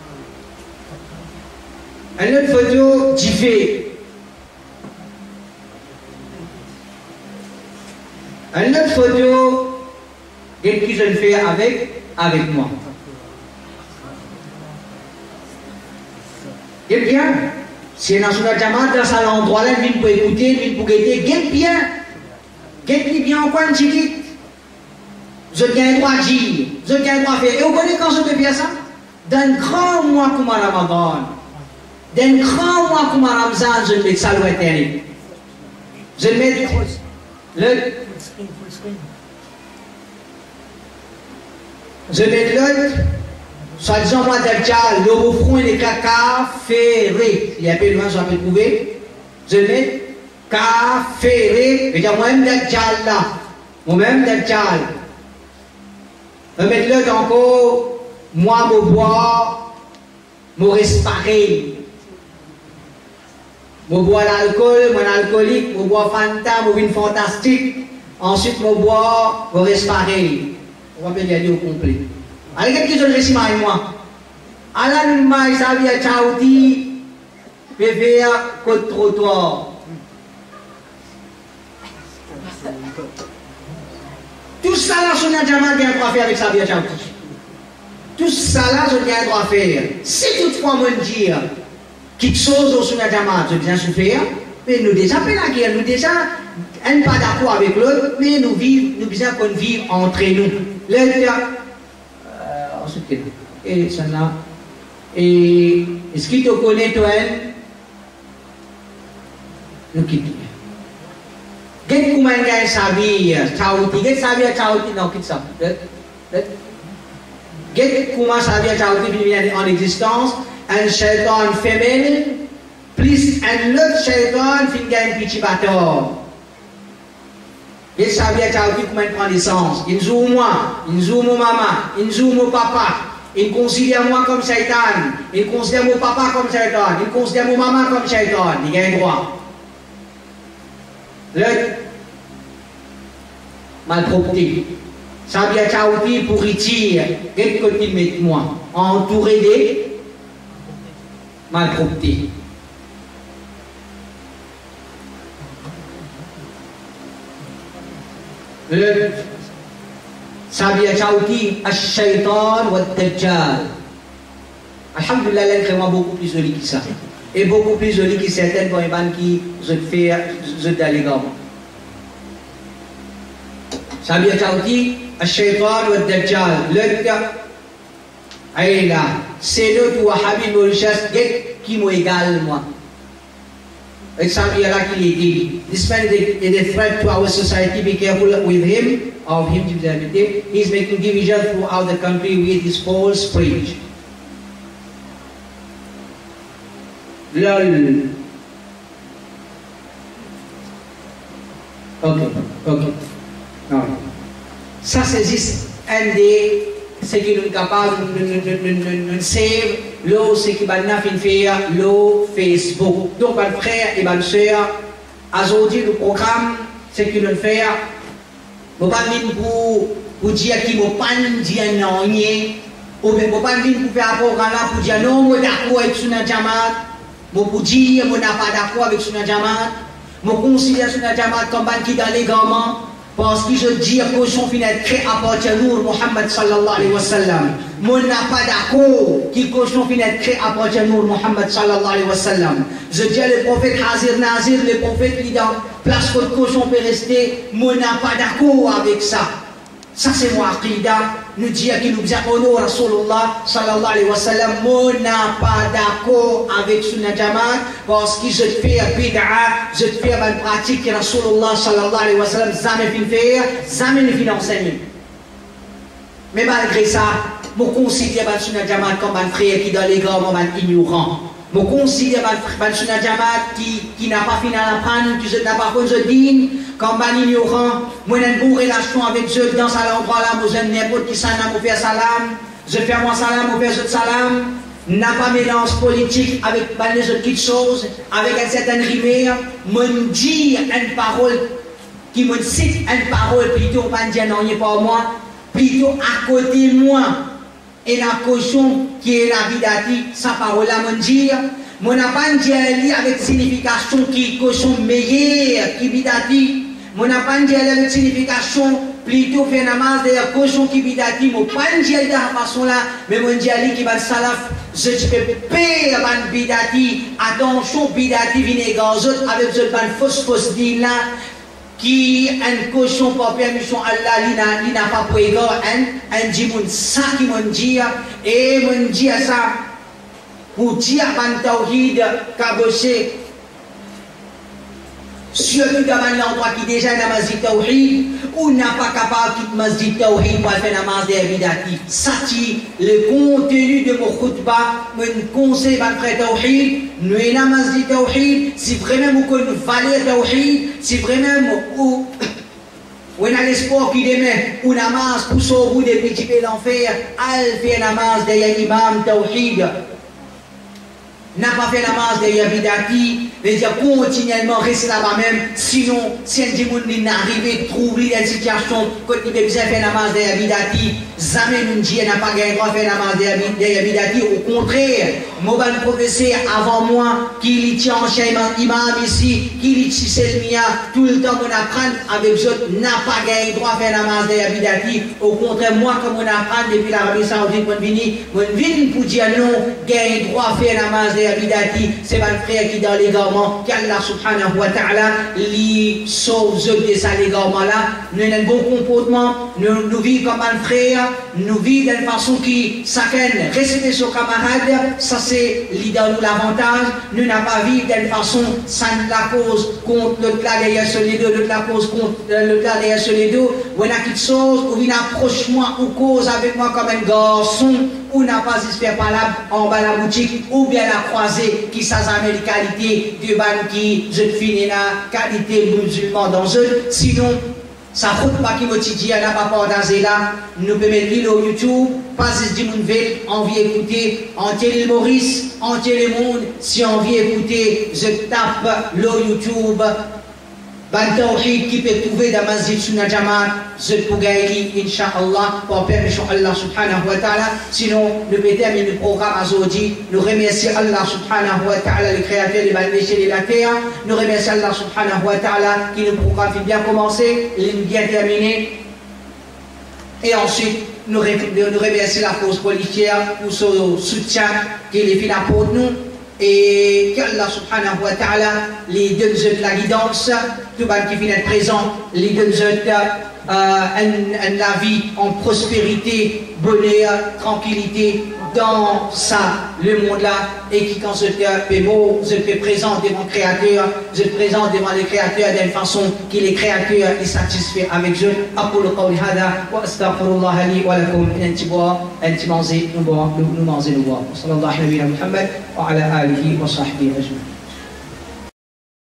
Une autre photo, du fait. Une autre photo, qu'est-ce que je fais avec, avec moi. Eh bien, si dans un Jamaat, dans cet endroit-là, il vient pour écouter, il vient pour guetter, guette bien. Guette bien en coin de chiquite. Je gagne droit à dire, je gagne droit à faire. Et vous connaissez quand je peux faire ça? D'un grand mois comme à Ramadan, d'un grand mois comme à Ramzan, je mets ça loin terrible. Je mets le. Je mets l'autre, soit disant moi Dajjal, le refrain et les caca ferré. Il y a un peu loin, j'en peux trouver. Je mets café, et dire moi-même Dajjal là, moi-même Dajjal. Je mets l'autre encore, moi me boire, me respirer. Je bois l'alcool, mon alcoolique, je bois Fanta, je vin fantastique. Ensuite, je bois, je respirer. On va bien dire au complet. Allez, qu'est-ce que je récite avec moi? Alain Nulmaï, Sabia Chaouti, P V A, Côte Trottoir. Tout ça là, je n'ai jamais bien droit à faire avec Sabia Chaouti. Tout ça là, je n'ai droit à faire. Si toutefois, moi dire quelque chose au Sunna Jamaat, je bien souffert, mais nous déjà fait la guerre, nous déjà, on n'est pas d'accord avec l'autre, mais nous vivons, nous besoin qu'on vive entre nous. L'autre, euh, ensuite, et ça là, et est-ce qu'il te connaît toi, nous quittons. Qu'est-ce que vous avez sabi, Chaouti, qu'est-ce que vous avez Chaouti, non, quitte ça. Qu'est-ce que vous avez Chaouti en existence? Un shaitan féminin, plus un autre shaitan qui gagne un petit bateau. Il savait comment il prend naissance. Il joue moi, il joue mon maman, il joue mon papa. Il considère moi comme shaitan. Il considère mon papa comme shaitan. Il considère mon maman comme shaitan. Il a un droit. Le malpropreté. Ça vient Tchaouti pour y tirer. Quel côté de moi entouré des malpropretés. Le ça vient Tchaouti, Ash-Shaytan wa Dajjal. Alhamdulillah, elle est vraiment beaucoup plus jolie que ça. Et beaucoup plus jolie que certaines pour les bandes qui se fait d'aller comme. Ça vient Tchaouti, Ash-Shaytan wa Dajjal. Le aïe là, c'est le tout Habib Mauritius qui m'égale moi. Et ça vient là qu'il est dit. This man is a threat to our society. Be careful with him, of him. He is making division throughout the country with his false preach. Lol. Ok, ok. Non. Ça c'est juste un des ce qui nous est capable de nous save, l'eau, ce qui va nous faire, l'eau Facebook. Donc, mes frères et mes soeurs, aujourd'hui, le programme, ce qui nous fait, je ne vais pas venir pour dire qu'il ne faut pas dire non, ou bien je ne vais pas venir pour faire un programme là pour dire non, je suis d'accord avec Sunna Jamaat, pour dire que je ne suis pas d'accord avec Sunna Jamaat, je considère Sunna Jamaat comme un qui dans les gamins. Parce que je dis que son finit créé à partir de Muhammad sallallahu alayhi wa sallam. Mon n'a pas d'accord qui cochon finit créé à partir de Muhammad sallallahu alayhi wa sallam. Je dis le prophète Hazir Nazir, le prophète qui dans place que le cochon peut rester, mon n'a pas d'accord avec ça. Ça c'est mon aqida. Nous disons qu'il nous a honoré Rasulullah sallallahu alayhi wa sallam. Mon n'a pas d'accord avec Sunna Jamaat parce que je te fais bid'a, je te fais une pratique que Rasulullah sallallahu alayhi wa sallam jamais fin faire, jamais ne fin enseigner. Mais malgré ça, je considère Sunna Jamaat comme un frère qui dans les grands moments ignorant. Je considère Sunna Jamaat qui, qui n'a pas fini à l'apprendre, qui n'a pas fait de digne, comme un ignorant. Moi, j'ai une bonne relation avec Dieu dans cet endroit-là. Moi, j'aime n'importe qui ça n'a pas fait salam. Je fais moi salam, je fais salam. N'a pas mélange politique avec les autres petites choses, avec une certaine rivière. Moi, je dis une parole qui me cite une parole, plutôt pas dire non, il n'est pas moi, plutôt à côté de moi. Et la cochon qui est la vie d'Ati, sa parole à mon dire, mon n'a dit avec signification qui cochon meilleur qui bidati, mon n'a pas dit avec signification plutôt fait namaz de cochon qui bidati, mon pas dit de la façon là, mais mon dit qui va salaf, je peux payer ban bidati, attention bidati vinaigre avec ce ban fausse fausse din là. Qui un cochon pour permission Allah il n'a pas pris un un dit mon ça qui mon dit et mon dit ça pour dire ban tawhid kaboché surtout dans l'endroit qui déjà dans masjid tawhid ou n'a pas capable de masjid tawhid pour faire namaz de bidati ça qui le contenu de mon khutbah mon conseil ban frère tawhid nous dans masjid tawhid si vraiment vous connaissez valeur tawhid si vraiment vous on a l'espoir qui demain ou namaz pour sauver des petits peu l'enfer al fait namaz de imam tawhid n'a pas fait namaz de bidati, veut dire continuellement rester là-bas même, sinon si un démon n'arrive à trouver une situation quand il a besoin de faire namaz de bidati, jamais nous dit n'a pas gagné droit de faire namaz de bidati, au contraire, moi le professeur avant moi qui tient en chien imam ici, qui tient selmia, tout le temps on apprend avec eux, n'a pas gagné droit de faire namaz de bidati, au contraire moi comme on apprend depuis l'Arabie Saoudite, on vient, on vient pour dire non, gagné droit de faire namaz de bidati, c'est mon frère qui dans l'égarement, qu'Allah subhanahu wa ta'ala lui sauve de ça l'égarement là, nous avons un bon comportement, nous, nous vivons comme un frère, nous vivons d'une façon qui chacun respecte son camarade, ça c'est l'idée nous l'avantage, nous n'avons pas vivre d'une façon sans la cause contre l'autre là derrière sur les deux, l'autre la cause contre l'autre là derrière sur les deux, ou on a quelque chose, ou une approche moi ou cause avec moi comme un garçon, ou n'a pas espère par là en bas la boutique, ou bien la croisée qui ça les qualités de ban qui je finis la qualité musulman dans eux, sinon ça ne faut pas qui me dit à la papa dans là, nous pouvons mettre l'île au YouTube, pas si du monde veut envie d'écouter, en télé Maurice, en télé monde, si on veut écouter, je tape le YouTube, ban tawhid qui peut trouver dans Masjid Sunnah Jamaat, je pour gagner, Inch'Allah, pour permission Allah subhanahu wa ta'ala. Sinon, nous mettons le programme aujourd'hui. Nous remercions Allah subhanahu wa ta'ala, le créateur des malvéchés de la terre. Nous remercions Allah subhanahu wa ta'ala qui nous programme fait bien commencer, il est bien terminé. Et ensuite, nous, nous remercions la force policière pour son soutien qu'il est fait pour nous. Et qu'Allah subhanahu wa ta'ala les donne la guidance, tout le monde qui vient être présent, les donne euh, un, un, la vie en prospérité, bonheur, tranquillité dans ça, le monde-là, et qui quand je fais beau, je fais présent devant le Créateur, je présente devant le Créateur d'une façon que les créateurs est satisfait avec eux. أقول قولي هذا وأستغفر الله لي ولكم إن انتباه انتمازي نبوة نمازي نبوة صلى الله عليه وسلم وعلى آله وصحبه أجمعين.